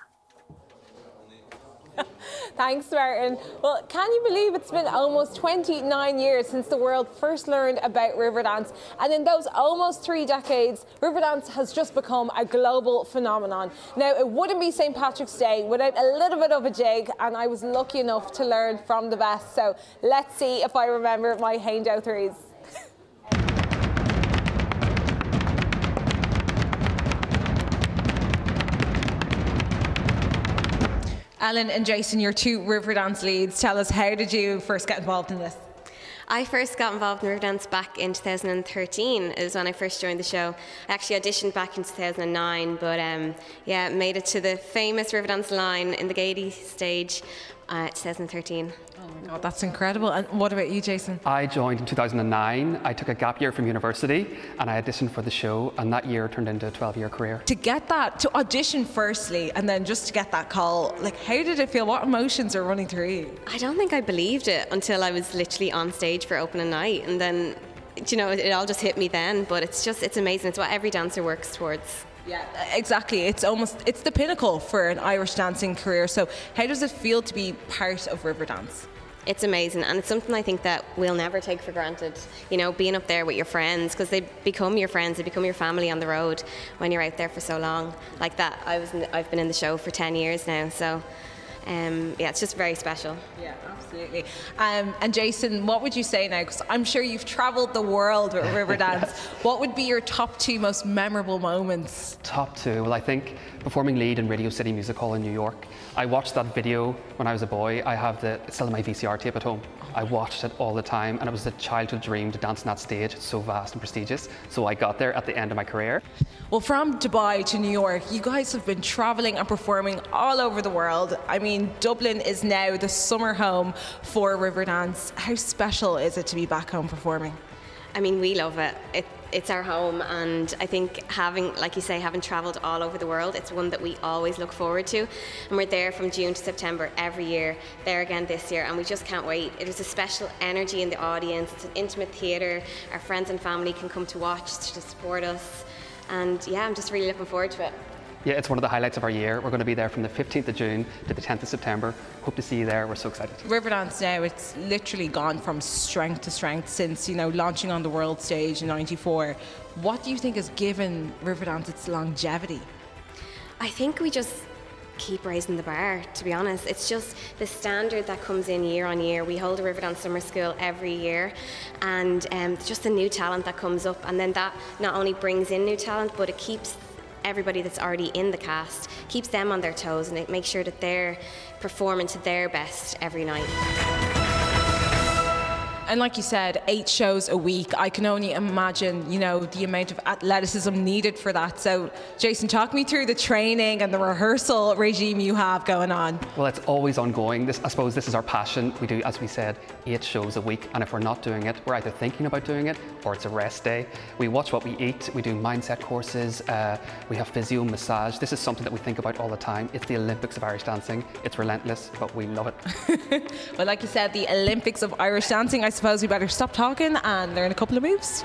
Thanks, Martin. Well, can you believe it's been almost 29 years since the world first learned about Riverdance? And in those almost 3 decades, Riverdance has just become a global phenomenon. Now, it wouldn't be St. Patrick's Day without a little bit of a jig, and I was lucky enough to learn from the best. So let's see if I remember my haon trís. Ellen and Jason, your 2 Riverdance leads. Tell us, how did you first get involved in this? I first got involved in Riverdance back in 2013 is when I first joined the show. I actually auditioned back in 2009, but yeah, made it to the famous Riverdance line in the Gaiety stage 2013. Oh my God, that's incredible. And what about you, Jason? I joined in 2009. I took a gap year from university and I auditioned for the show, and that year turned into a 12-year career. To get that, to audition firstly, and then just to get that call, like, how did it feel? What emotions are running through you? I don't think I believed it until I was literally on stage for opening night, and then, you know, it all just hit me then. But it's amazing. It's what every dancer works towards. Yeah, exactly. It's the pinnacle for an Irish dancing career. So how does it feel to be part of Riverdance? It's amazing, and it's something I think that we'll never take for granted. You know, being up there with your friends, because they become your friends, they become your family on the road when you're out there for so long. Like that, I've been in the show for 10 years now, so yeah, it's just very special. Yeah, absolutely. And Jason, what would you say now? Because I'm sure you've travelled the world with Riverdance. What would be your top 2 most memorable moments? Top 2, well, I think performing lead in Radio City Music Hall in New York. I watched that video when I was a boy. I have it's still in my VCR tape at home. I watched it all the time, and it was a childhood dream to dance on that stage. It's so vast and prestigious. So I got there at the end of my career. Well, from Dubai to New York, you guys have been travelling and performing all over the world. I mean, Dublin is now the summer home for Riverdance. How special is it to be back home performing? I mean, we love it. It's our home, and I think having, like you say, having travelled all over the world, it's one that we always look forward to. And we're there from June to September every year, there again this year, and we just can't wait. It is a special energy in the audience. It's an intimate theatre. Our friends and family can come to watch, to support us. And yeah, I'm just really looking forward to it. Yeah, it's one of the highlights of our year. We're going to be there from the 15th of June to the 10th of September. Hope to see you there. We're so excited. Riverdance now, it's literally gone from strength to strength since, you know, launching on the world stage in '94. What do you think has given Riverdance its longevity? I think we just keep raising the bar, to be honest. It's just the standard that comes in year on year. We hold a Riverdance Summer School every year, and just the new talent that comes up, and then that not only brings in new talent, but it keeps everybody that's already in the cast, keeps them on their toes, and it makes sure that they're performing to their best every night. And like you said, 8 shows a week. I can only imagine, you know, the amount of athleticism needed for that. So, Jason, talk me through the training and the rehearsal regime you have going on. Well, it's always ongoing. I suppose this is our passion. We do, as we said, 8 shows a week. And if we're not doing it, we're either thinking about doing it or it's a rest day. We watch what we eat. We do mindset courses. We have physio, massage. This is something that we think about all the time. It's the Olympics of Irish dancing. It's relentless, but we love it. Well, like you said, the Olympics of Irish dancing. I suppose we better stop talking and learn a couple of moves.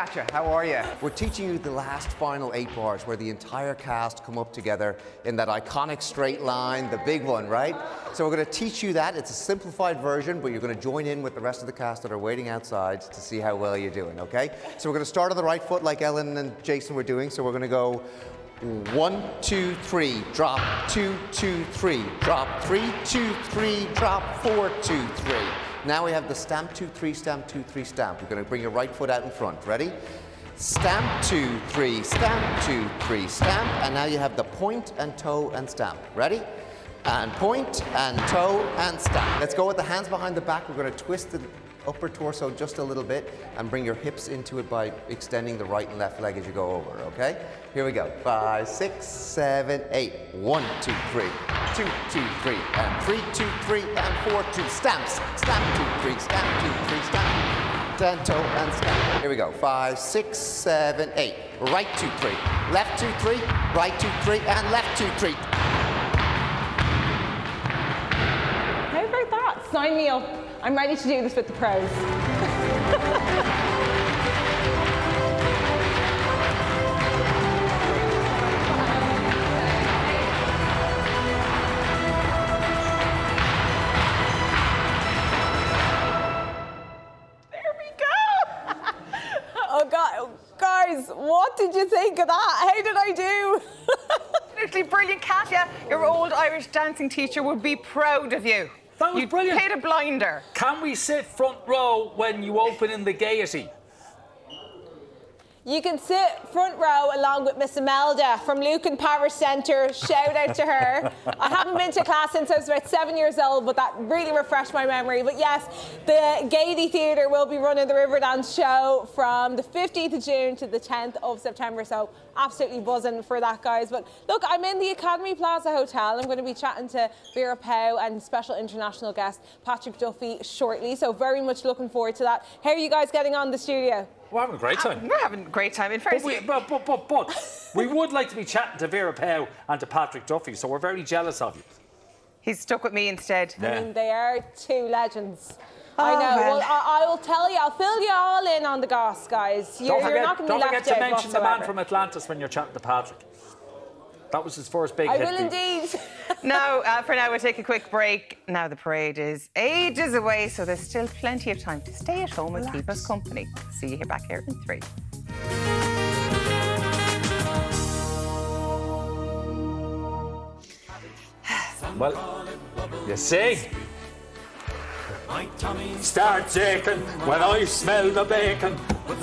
Katja, how are you? We're teaching you the last final 8 bars where the entire cast come up together in that iconic straight line, the big one, right? So we're going to teach you that. It's a simplified version, but you're going to join in with the rest of the cast that are waiting outside to see how well you're doing, okay? So we're going to start on the right foot like Ellen and Jason were doing. So we're going to go 1, 2, 3, drop, 2, 2, 3, drop, 3, 2, 3, drop, 4, 2, 3. Now we have the stamp 2, 3, stamp 2, 3, stamp. We're going to bring your right foot out in front. Ready? Stamp 2, 3, stamp 2, 3, stamp. And now you have the point and toe and stamp. Ready? And point and toe and stamp. Let's go with the hands behind the back. We're going to twist the upper torso just a little bit and bring your hips into it by extending the right and left leg as you go over, okay? Here we go. 5, 6, 7, 8. 1, 2, 3. 2, 2, 3. And 3, 2, 3. And 4, 2. Stamps. Stamp 2, 3. Stamp 2, 3. Stamp. And toe and stamp. Here we go. 5, 6, 7, 8. Right 2, 3. Left 2, 3. Right 2, 3. And left 2, 3. How about that? Sign me up. I'm ready to do this with the pros. Oh, God. Guys, what did you think of that? How did I do? Absolutely brilliant, Katja. Your old Irish dancing teacher would be proud of you. That was brilliant. You paid a blinder. Can we sit front row when you open in the Gaiety? You can sit front row along with Miss Imelda from Lucan Parish Centre. Shout out to her. I haven't been to class since I was about 7 years old, but that really refreshed my memory. But yes, the Gaiety Theatre will be running the Riverdance show from the 15th of June to the 10th of September. So absolutely buzzing for that, guys. But look, I'm in the Academy Plaza Hotel. I'm going to be chatting to Vera Pauw and special international guest Patrick Duffy shortly. So very much looking forward to that. How are you guys getting on in the studio? We're having a great time. We're having a great time. In fact, but we would like to be chatting to Vera Pauw and to Patrick Duffy, so we're very jealous of you. He's stuck with me instead. Yeah. I mean, they are 2 legends. Oh, I know. well. Well, I will tell you. I'll fill you all in on the goss, guys. You're not going to be left out Don't forget to mention the man whatsoever. from Atlantis when you're chatting to Patrick. That was his first big I hit. will indeed. No, for now we'll take a quick break. Now the parade is ages away, so there's still plenty of time to stay at home and keep us company. See you back here in 3. Well, you see, starts aching when I smell the bacon.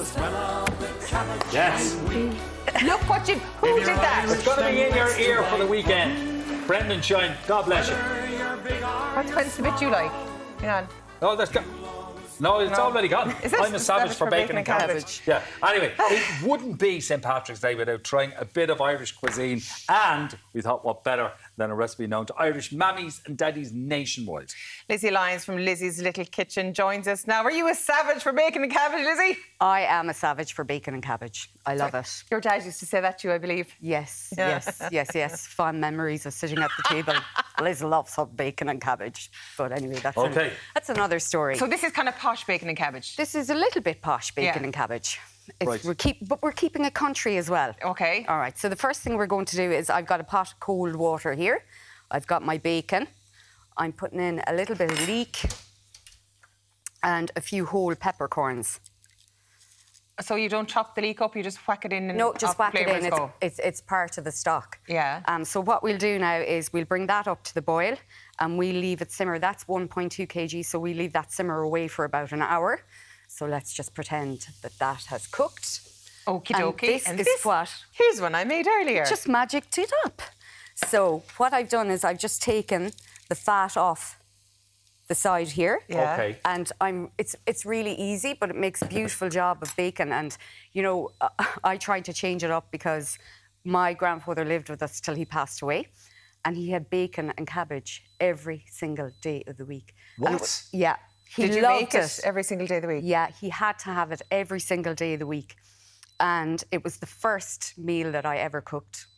Yes. Look what you... Who did that? It's going to be in your ear for the weekend. Brendan Shine, God bless you. What's the bit you like? Hang on. Oh, that's gone. No, it's already gone. Is this I'm a savage for bacon and cabbage. Yeah. Anyway, it wouldn't be St. Patrick's Day without trying a bit of Irish cuisine, and we thought what better than a recipe known to Irish mammies and daddies nationwide. Lizzy Lyons from Lizzy's Little Kitchen joins us now. Are you a savage for bacon and cabbage, Lizzy? I am a savage for bacon and cabbage. I love it. Your dad used to say that to you, I believe. Yes, yes. Fond memories of sitting at the table. Liz loves hot bacon and cabbage. But anyway, that's another story. So this is kind of posh bacon and cabbage? This is a little bit posh bacon and cabbage. Right. But we're keeping it country as well. OK. All right, so the first thing we're going to do is I've got a pot of cold water here. I've got my bacon. I'm putting in a little bit of leek and a few whole peppercorns. So you don't chop the leek up, you just whack it in? And no, just whack it in. It's part of the stock. Yeah. So what we'll do now is we'll bring that up to the boil and we'll leave it simmer. That's 1.2 kg, so we leave that simmer away for about an hour. So let's just pretend that that has cooked. Okie dokie. And this is what... Here's one I made earlier. Just magicked it up. So what I've done is I've just taken the fat off the side here. Yeah. Okay. And it's really easy, but it makes a beautiful job of bacon. And, you know, I tried to change it up because my grandfather lived with us till he passed away. And he had bacon and cabbage every single day of the week. What? Yeah. Did you make it every single day of the week? Yeah, he had to have it every single day of the week. And it was the first meal that I ever cooked.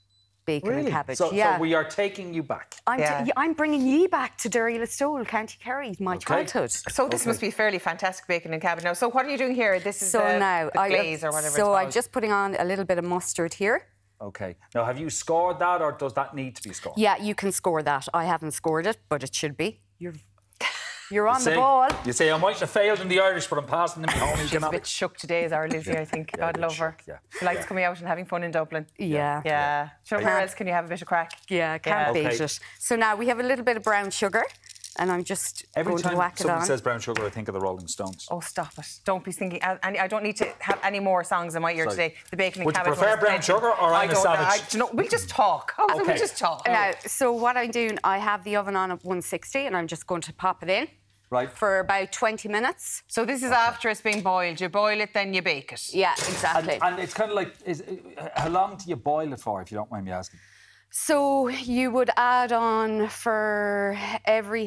bacon and cabbage. So we are taking you back. I'm bringing ye back to Derry Listowel, County Kerry, my childhood. So this must be fairly fantastic bacon and cabbage. Now, so what are you doing here? This is So the now glaze or whatever it's So called. I'm just putting on a little bit of mustard here. Okay. Now, have you scored that, or does that need to be scored? Yeah, you can score that. I haven't scored it, but it should be. You're on the ball. You say, I might have failed in the Irish, but I'm passing them home. She's a bit shook today, is our Lizzy, I think. God love her. She likes coming out and having fun in Dublin. Yeah. So where else can you have a bit of crack? Yeah, can't beat it. So now we have a little bit of brown sugar, and I'm just going to whack it on. Every time someone says brown sugar, I think of the Rolling Stones. Oh, stop it. Don't be thinking... I don't need to have any more songs in my ear today. The bacon and cabbage... Would you prefer brown sugar or I'm a savage? We'll just talk. We'll just talk. Now, so what I'm doing, I have the oven on at 160, and I'm just going to pop it in. Right. For about 20 minutes. So this is after it's being boiled. You boil it, then you bake it. Yeah, exactly. And it's kind of like, how long do you boil it for, if you don't mind me asking? So you would add on for every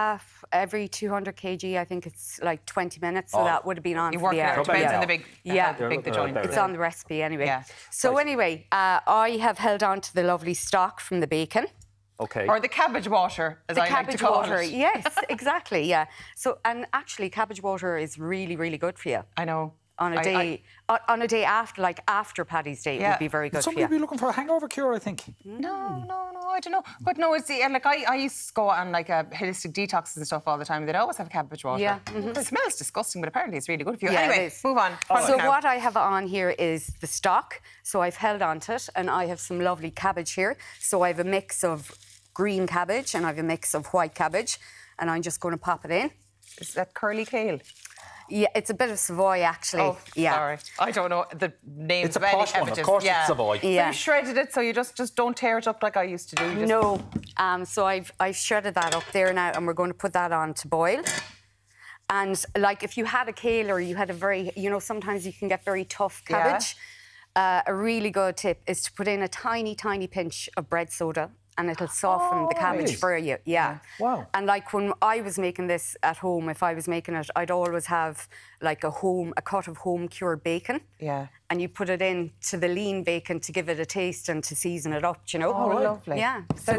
200 kg, I think it's like 20 minutes. So that would have been on for the hour. It depends on the big the joint. It's on the recipe anyway. Yeah. So anyway, I have held on to the lovely stock from the bacon. Okay. Or the cabbage water, as I like to call it. Yes, exactly, yeah. So, and actually, cabbage water is really, really good for you. I know. On a day after, like after Paddy's Day, it would be very good for you. Somebody be looking for a hangover cure, I think. No, I don't know. But no, it's like I used to go on like a holistic detox and stuff all the time. They'd always have cabbage water. Yeah. It smells disgusting, but apparently it's really good for you. Yeah, anyway, move on. So what I have on here is the stock. So I've held on to it, and I have some lovely cabbage here. So I have a mix of green cabbage and I have a mix of white cabbage, and I'm just going to pop it in. Is that curly kale? Yeah, it's a bit of Savoy, actually. Oh, sorry. I don't know the names it's of a any posh cabbages. One, of course it's Savoy. Yeah. So you shredded it, so you just don't tear it up like I used to do. No. So I've shredded that up there now, and we're going to put that on to boil. And like if you had a kale or you had a very, sometimes you can get very tough cabbage. Yeah. A really good tip is to put in a tiny, tiny pinch of bread soda, and it'll soften the cabbage for you. Yeah. Wow. And like when I was making this at home, if I was making it, I'd always have like a cut of home cured bacon. Yeah. And you put it in to the lean bacon to give it a taste and to season it up, Oh, lovely. Yeah. So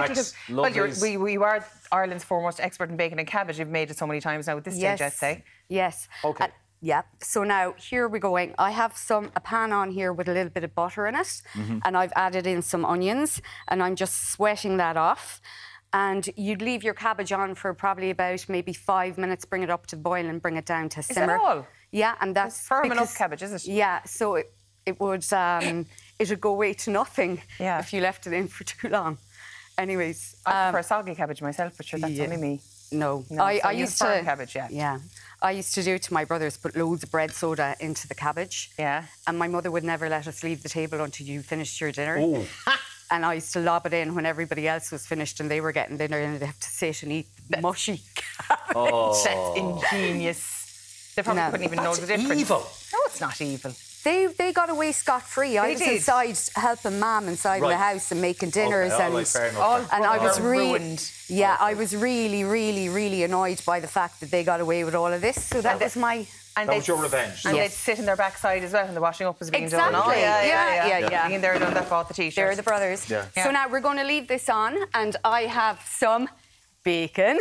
we are Ireland's foremost expert in bacon and cabbage. You've made it so many times now at this stage, I'd say. Yes. Okay. Yeah, so now here we're going. I have a pan on here with a little bit of butter in it, and I've added in some onions, and I'm just sweating that off. And you'd leave your cabbage on for probably about maybe 5 minutes, bring it up to boil and bring it down to simmer. Is that all? Yeah, and that's firm enough cabbage, is it? Yeah, so it would it'd go way to nothing if you left it in for too long. Anyways, I prefer soggy cabbage myself, but sure, that's only me. No, I used to cabbage, yeah. I used to do it to my brothers, put loads of bread soda into the cabbage. Yeah. And my mother would never let us leave the table until you finished your dinner. Oh. And I used to lob it in when everybody else was finished and they were getting dinner, and they'd have to sit and eat mushy cabbage. Oh. That's ingenious. They probably couldn't even know the difference. Evil. No, it's not evil. They got away scot-free. I was inside helping Mum inside the house and making dinners, and I was ruined. Yeah, I was really, really, really annoyed by the fact that they got away with all of this. So that was my. And that was your revenge. And they'd sit in their backside as well when the washing up was being done. Oh, yeah. Being there doing that, bought the t-shirt. They're the brothers. Yeah. So now we're going to leave this on, and I have some bacon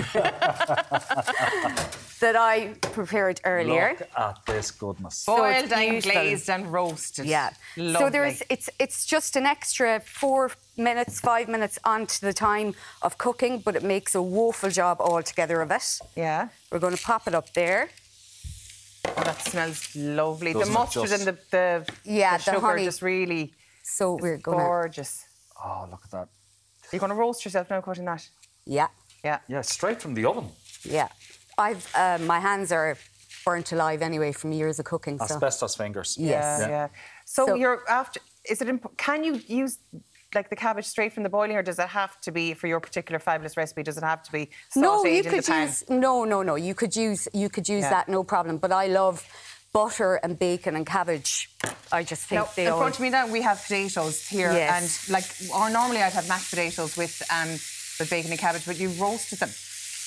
that I prepared earlier. Look at this goodness. Boiled and glazed and roasted. Yeah. Lovely. So it's just an extra 5 minutes onto the time of cooking, but it makes a woeful job altogether of it. Yeah. We're going to pop it up there. Oh, that smells lovely. Doesn't the mustard and the sugar honey. just really gorgeous. Oh, look at that. You're going to roast yourself now cutting that? Yeah. Yeah. Yeah, straight from the oven. Yeah. My hands are burnt alive anyway from years of cooking. Asbestos fingers. Yes. Yeah. So you're after. Can you use like the cabbage straight from the boiling, or does it have to be for your particular fabulous recipe? Does it have to be sautéed in the pan? No. You could use that, no problem. But I love butter and bacon and cabbage. I just think in front of me now we have potatoes here, yes. and normally I'd have mashed potatoes with bacon and cabbage, but you roasted them.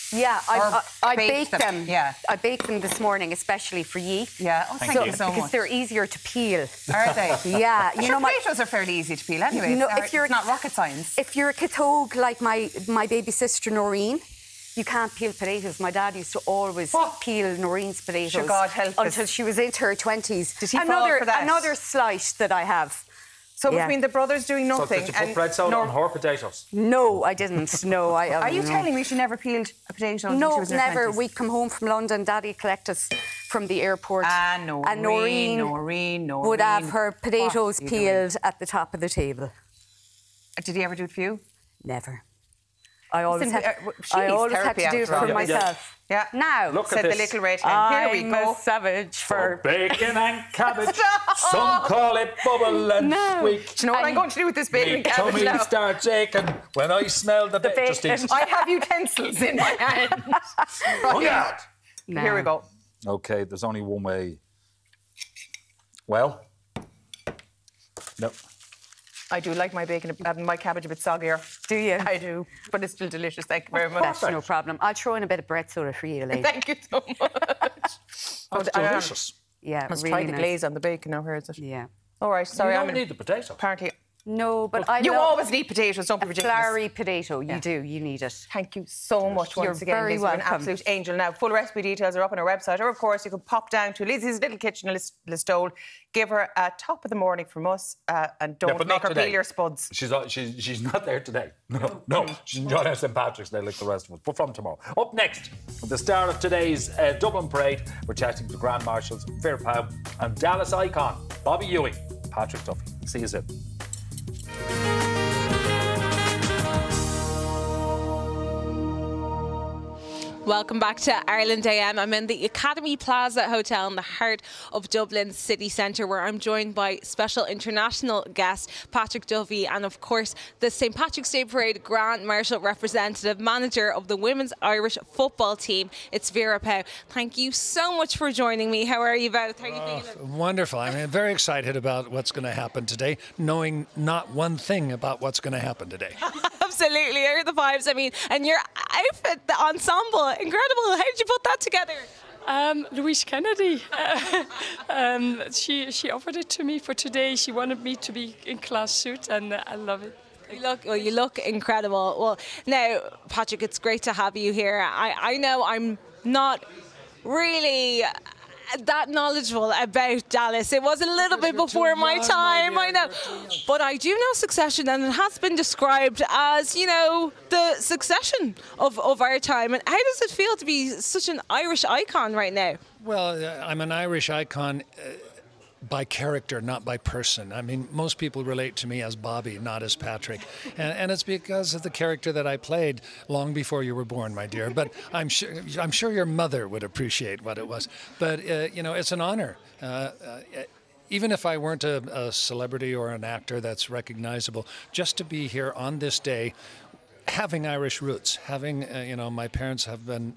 Yeah, I baked them. Yeah. I baked them this morning, especially for ye. Yeah, thank you so much. Because they're easier to peel. Are they? Yeah. Potatoes are fairly easy to peel anyway. It's not rocket science. If you're a cathog like my baby sister Noreen, you can't peel potatoes. My dad used to always peel Noreen's potatoes. Sure, God help us. Until she was into her 20s. Did he fall for that? Another slice that I have. So between the brothers doing nothing So did you put bread soda on her potatoes? No, I didn't. No, Are you telling me she never peeled a potato? No, she was in her never. 20s? We'd come home from London, Daddy would collect us from the airport. And Noreen would have her potatoes peeled at the top of the table. Did he ever do it for you? Never. I always had therapy to do it for after all. myself. Yeah. Now, Look said at the this. little red hen. Here we go. I'm a savage for bacon and cabbage. Some call it bubble and squeak. Do you know what I'm going to do with this bacon and cabbage tummy now? starts aching when I smell the bacon. Just eat. I have utensils in my hand. Oh, God. Here we go. Okay, there's only one way. Well, no. I do like my bacon and my cabbage a bit soggier. Do you? I do. But it's still delicious. Thank you very much. That's no problem. I'll throw in a bit of bread soda for you later. Thank you so much. That's delicious. Yeah, Let's really try the nice. glaze on the bacon now. Where is it? Yeah. All right, sorry. You don't need the potato. Apparently. No, but You always need potatoes, don't be a ridiculous. flowery potato. You do. You need it. Thank you so much once again. very Lizzy. You're an welcome. absolute angel. Now, full recipe details are up on our website, or of course, you can pop down to Lizzy's Little Kitchen in Listowel. Give her a top of the morning from us, and don't but make not her today. peel your spuds. She's not there today. No. She's not at St. Patrick's Day like the rest of us, but from tomorrow. Up next, at the start of today's Dublin Parade, we're chatting to Grand Marshals Vera Pauw and Dallas icon Bobby Ewing, Patrick Duffy. See you soon. Welcome back to Ireland AM. I'm in the Academy Plaza Hotel in the heart of Dublin city centre, where I'm joined by special international guest Patrick Duffy and, of course, the St. Patrick's Day Parade Grand Marshal representative, manager of the women's Irish football team. It's Vera Pauw. Thank you so much for joining me. How are you both? How are you feeling? Wonderful. I'm very excited about what's going to happen today, knowing not one thing about what's going to happen today. Absolutely. I hear the vibes. I mean, and your outfit, the ensemble, incredible. How did you put that together? Louise Kennedy. She offered it to me for today. She wanted me to be in class suit, and I love it. You look incredible. Well, now, Patrick, it's great to have you here. I know I'm not really that knowledgeable about Dallas. It was a little bit before my time, I know. But I do know Succession, and it has been described as, you know, the Succession of our time. And how does it feel to be such an Irish icon right now? Well, I'm an Irish icon by character, not by person. I mean, most people relate to me as Bobby, not as Patrick. And it's because of the character that I played long before you were born, my dear. But I'm sure your mother would appreciate what it was. But, you know, it's an honor. Even if I weren't a celebrity or an actor that's recognizable, just to be here on this day, having Irish roots, having, you know, my parents have been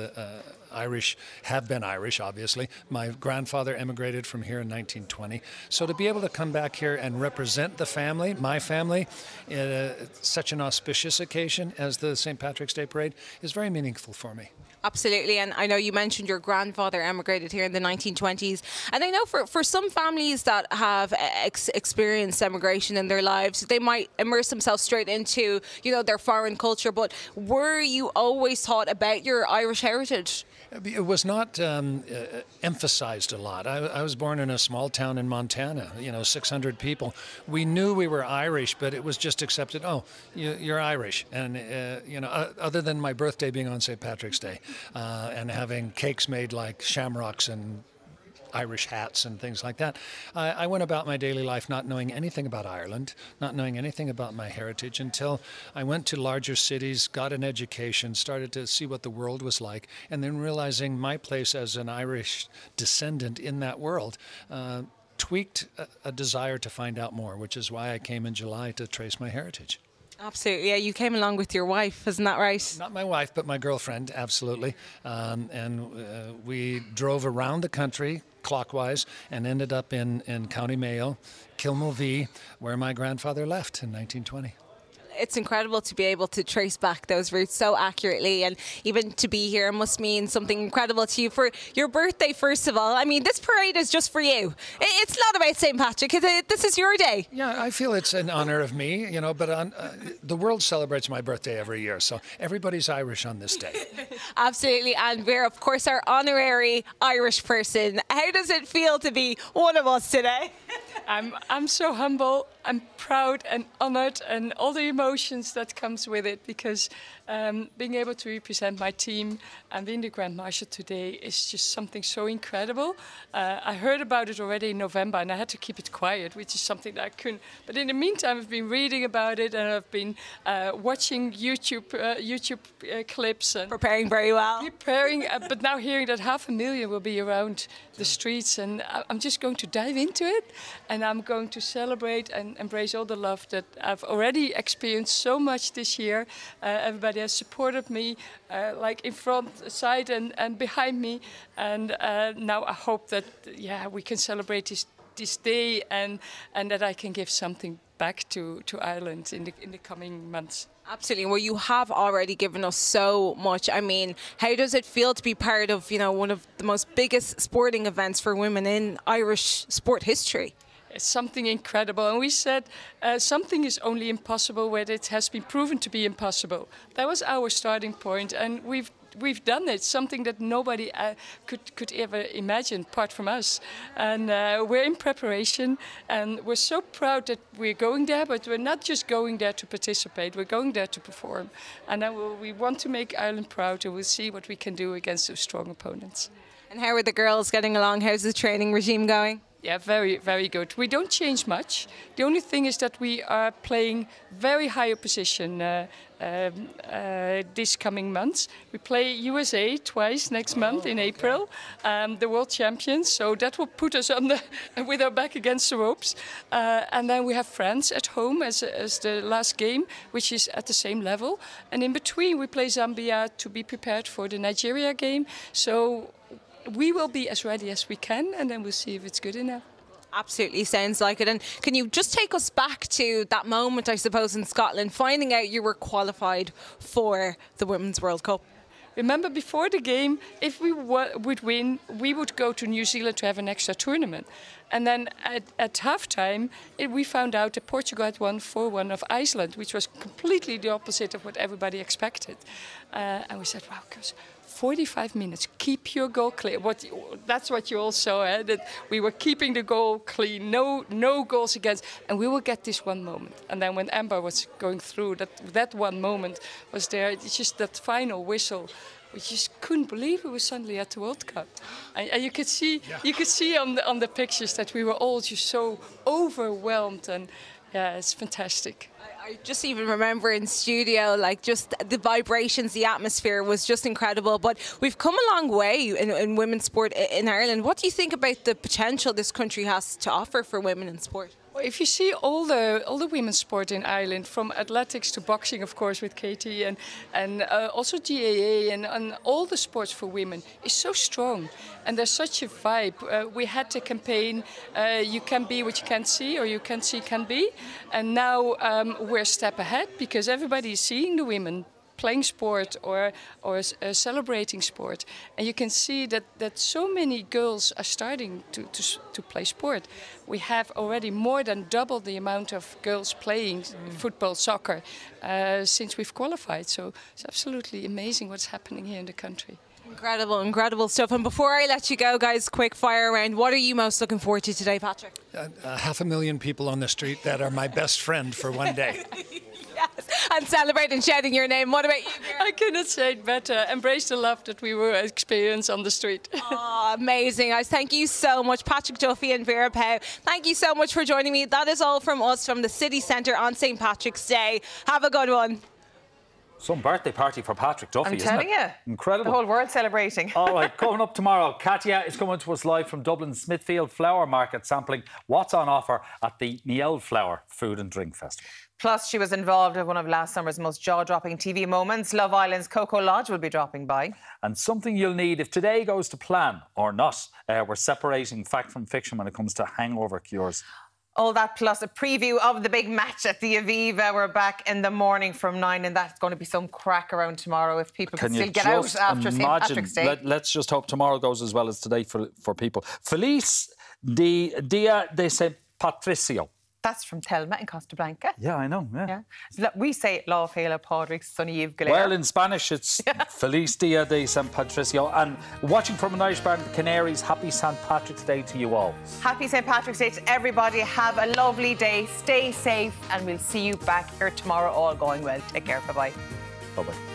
Irish, obviously. My grandfather emigrated from here in 1920. So to be able to come back here and represent the family, my family, such an auspicious occasion as the St. Patrick's Day Parade is very meaningful for me. Absolutely, and I know you mentioned your grandfather emigrated here in the 1920s, and I know for some families that have experienced emigration in their lives, they might immerse themselves straight into, you know, their foreign culture, but were you always taught about your Irish heritage? It was not emphasized a lot. I was born in a small town in Montana, you know, 600 people. We knew we were Irish, but it was just accepted, oh, you're Irish. And, you know, other than my birthday being on St. Patrick's Day and having cakes made like shamrocks and Irish hats and things like that. I went about my daily life not knowing anything about Ireland, not knowing anything about my heritage until I went to larger cities, got an education, started to see what the world was like, and then realizing my place as an Irish descendant in that world tweaked a desire to find out more, which is why I came in July to trace my heritage. Absolutely, yeah. You came along with your wife, isn't that right? Not my wife, but my girlfriend, absolutely. And we drove around the country clockwise and ended up in County Mayo, Kilmalvee, where my grandfather left in 1920. It's incredible to be able to trace back those roots so accurately, and even to be here must mean something incredible to you for your birthday, first of all. I mean, this parade is just for you. It's not about St. Patrick. This is your day. Yeah, I feel it's in honour of me, you know, but the world celebrates my birthday every year, so everybody's Irish on this day. Absolutely, and we're, of course, our honorary Irish person. How does it feel to be one of us today? I'm so humble, I'm proud and honoured, and all the emotions that comes with it, because being able to represent my team and being the Grand Marshal today is just something so incredible. I heard about it already in November and I had to keep it quiet, which is something that I couldn't. But in the meantime, I've been reading about it and I've been watching YouTube clips. And preparing very well. Preparing, but now hearing that 500,000 will be around the streets, and I'm just going to dive into it, and I'm going to celebrate and embrace all the love that I've already experienced so much this year. Everybody has supported me, like in front, side and behind me, and now I hope that we can celebrate this day and that I can give something back to Ireland in the coming months. Absolutely. Well, you have already given us so much. I mean, how does it feel to be part of, you know, one of the most biggest sporting events for women in Irish sport history? It's something incredible. And we said something is only impossible when it has been proven to be impossible. That was our starting point, and we've done it, something that nobody could ever imagine apart from us. And we're in preparation, and we're so proud that we're going there, but we're not just going there to participate, we're going there to perform. And we want to make Ireland proud, and we'll see what we can do against those strong opponents. And how are the girls getting along? How's the training regime going? Yeah, very, very good. We don't change much. The only thing is that we are playing very high opposition this coming months. We play USA twice next month in April, the world champions. So that will put us on with our back against the ropes. And then we have France at home as the last game, which is at the same level. And in between, we play Zambia to be prepared for the Nigeria game. So we will be as ready as we can, and then we'll see if it's good enough. Absolutely sounds like it. And can you just take us back to that moment, I suppose, in Scotland, finding out you were qualified for the Women's World Cup? Remember, before the game, if we would win, we would go to New Zealand to have an extra tournament. And then at halftime, we found out that Portugal had won 4-1 of Iceland, which was completely the opposite of what everybody expected. And we said, wow, because 45 minutes, keep your goal clear. That's what you all saw, that we were keeping the goal clean, no goals against, and we will get this one moment. And then when Amber was going through, that one moment was there. It's just that final whistle. We just couldn't believe we were suddenly at the World Cup. And you could see on the pictures that we were all just so overwhelmed, and yeah, it's fantastic. I just even remember in studio, like just the vibrations, the atmosphere was just incredible. But we've come a long way in women's sport in Ireland. What do you think about the potential this country has to offer for women in sport? Well, if you see all the women's sport in Ireland, from athletics to boxing, of course, with Katie, and also GAA and all the sports for women, is so strong. And there's such a vibe. We had the campaign, you can be what you can't see, or you can't see can be. And now we're a step ahead, because everybody is seeing the women playing sport or celebrating sport, and you can see that so many girls are starting to play sport. We have already more than double the amount of girls playing football, soccer since we've qualified. So it's absolutely amazing what's happening here in the country. Incredible, incredible stuff. And before I let you go, guys, quick fire round. What are you most looking forward to today, Patrick? 500,000 people on the street that are my best friend for one day. Yes, and celebrate and shouting your name. What about you, Vera? I couldn't say it better. Embrace the love that we will experience on the street. Oh, amazing, guys. Thank you so much, Patrick Duffy and Vera Pauw. Thank you so much for joining me. That is all from us from the City Centre on St. Patrick's Day. Have a good one. Some birthday party for Patrick Duffy, I'm telling you. Incredible. The whole world celebrating. All right, coming up tomorrow, Katja is coming to us live from Dublin's Smithfield Flower Market, sampling what's on offer at the Miel Flower Food and Drink Festival. Plus, she was involved in one of last summer's most jaw-dropping TV moments. Love Island's Coco Lodge will be dropping by. And something you'll need if today goes to plan or not. We're separating fact from fiction when it comes to hangover cures. All that plus a preview of the big match at the Aviva. We're back in the morning from 9, and that's going to be some crack around tomorrow if people can still get out after St. Patrick's Day. Let's just hope tomorrow goes as well as today for people. Feliz Dia de San Patricio. That's from Thelma in Costa Blanca. Yeah, I know. Yeah. So we say it, Lá Féile Pádraig Sunny Eve Galera. Well, in Spanish, it's Feliz Dia de San Patricio. And watching from an Irish bar in the Canaries, happy St. Patrick's Day to you all. Happy St. Patrick's Day to everybody. Have a lovely day. Stay safe, and we'll see you back here tomorrow, all going well. Take care. Bye-bye. Bye-bye.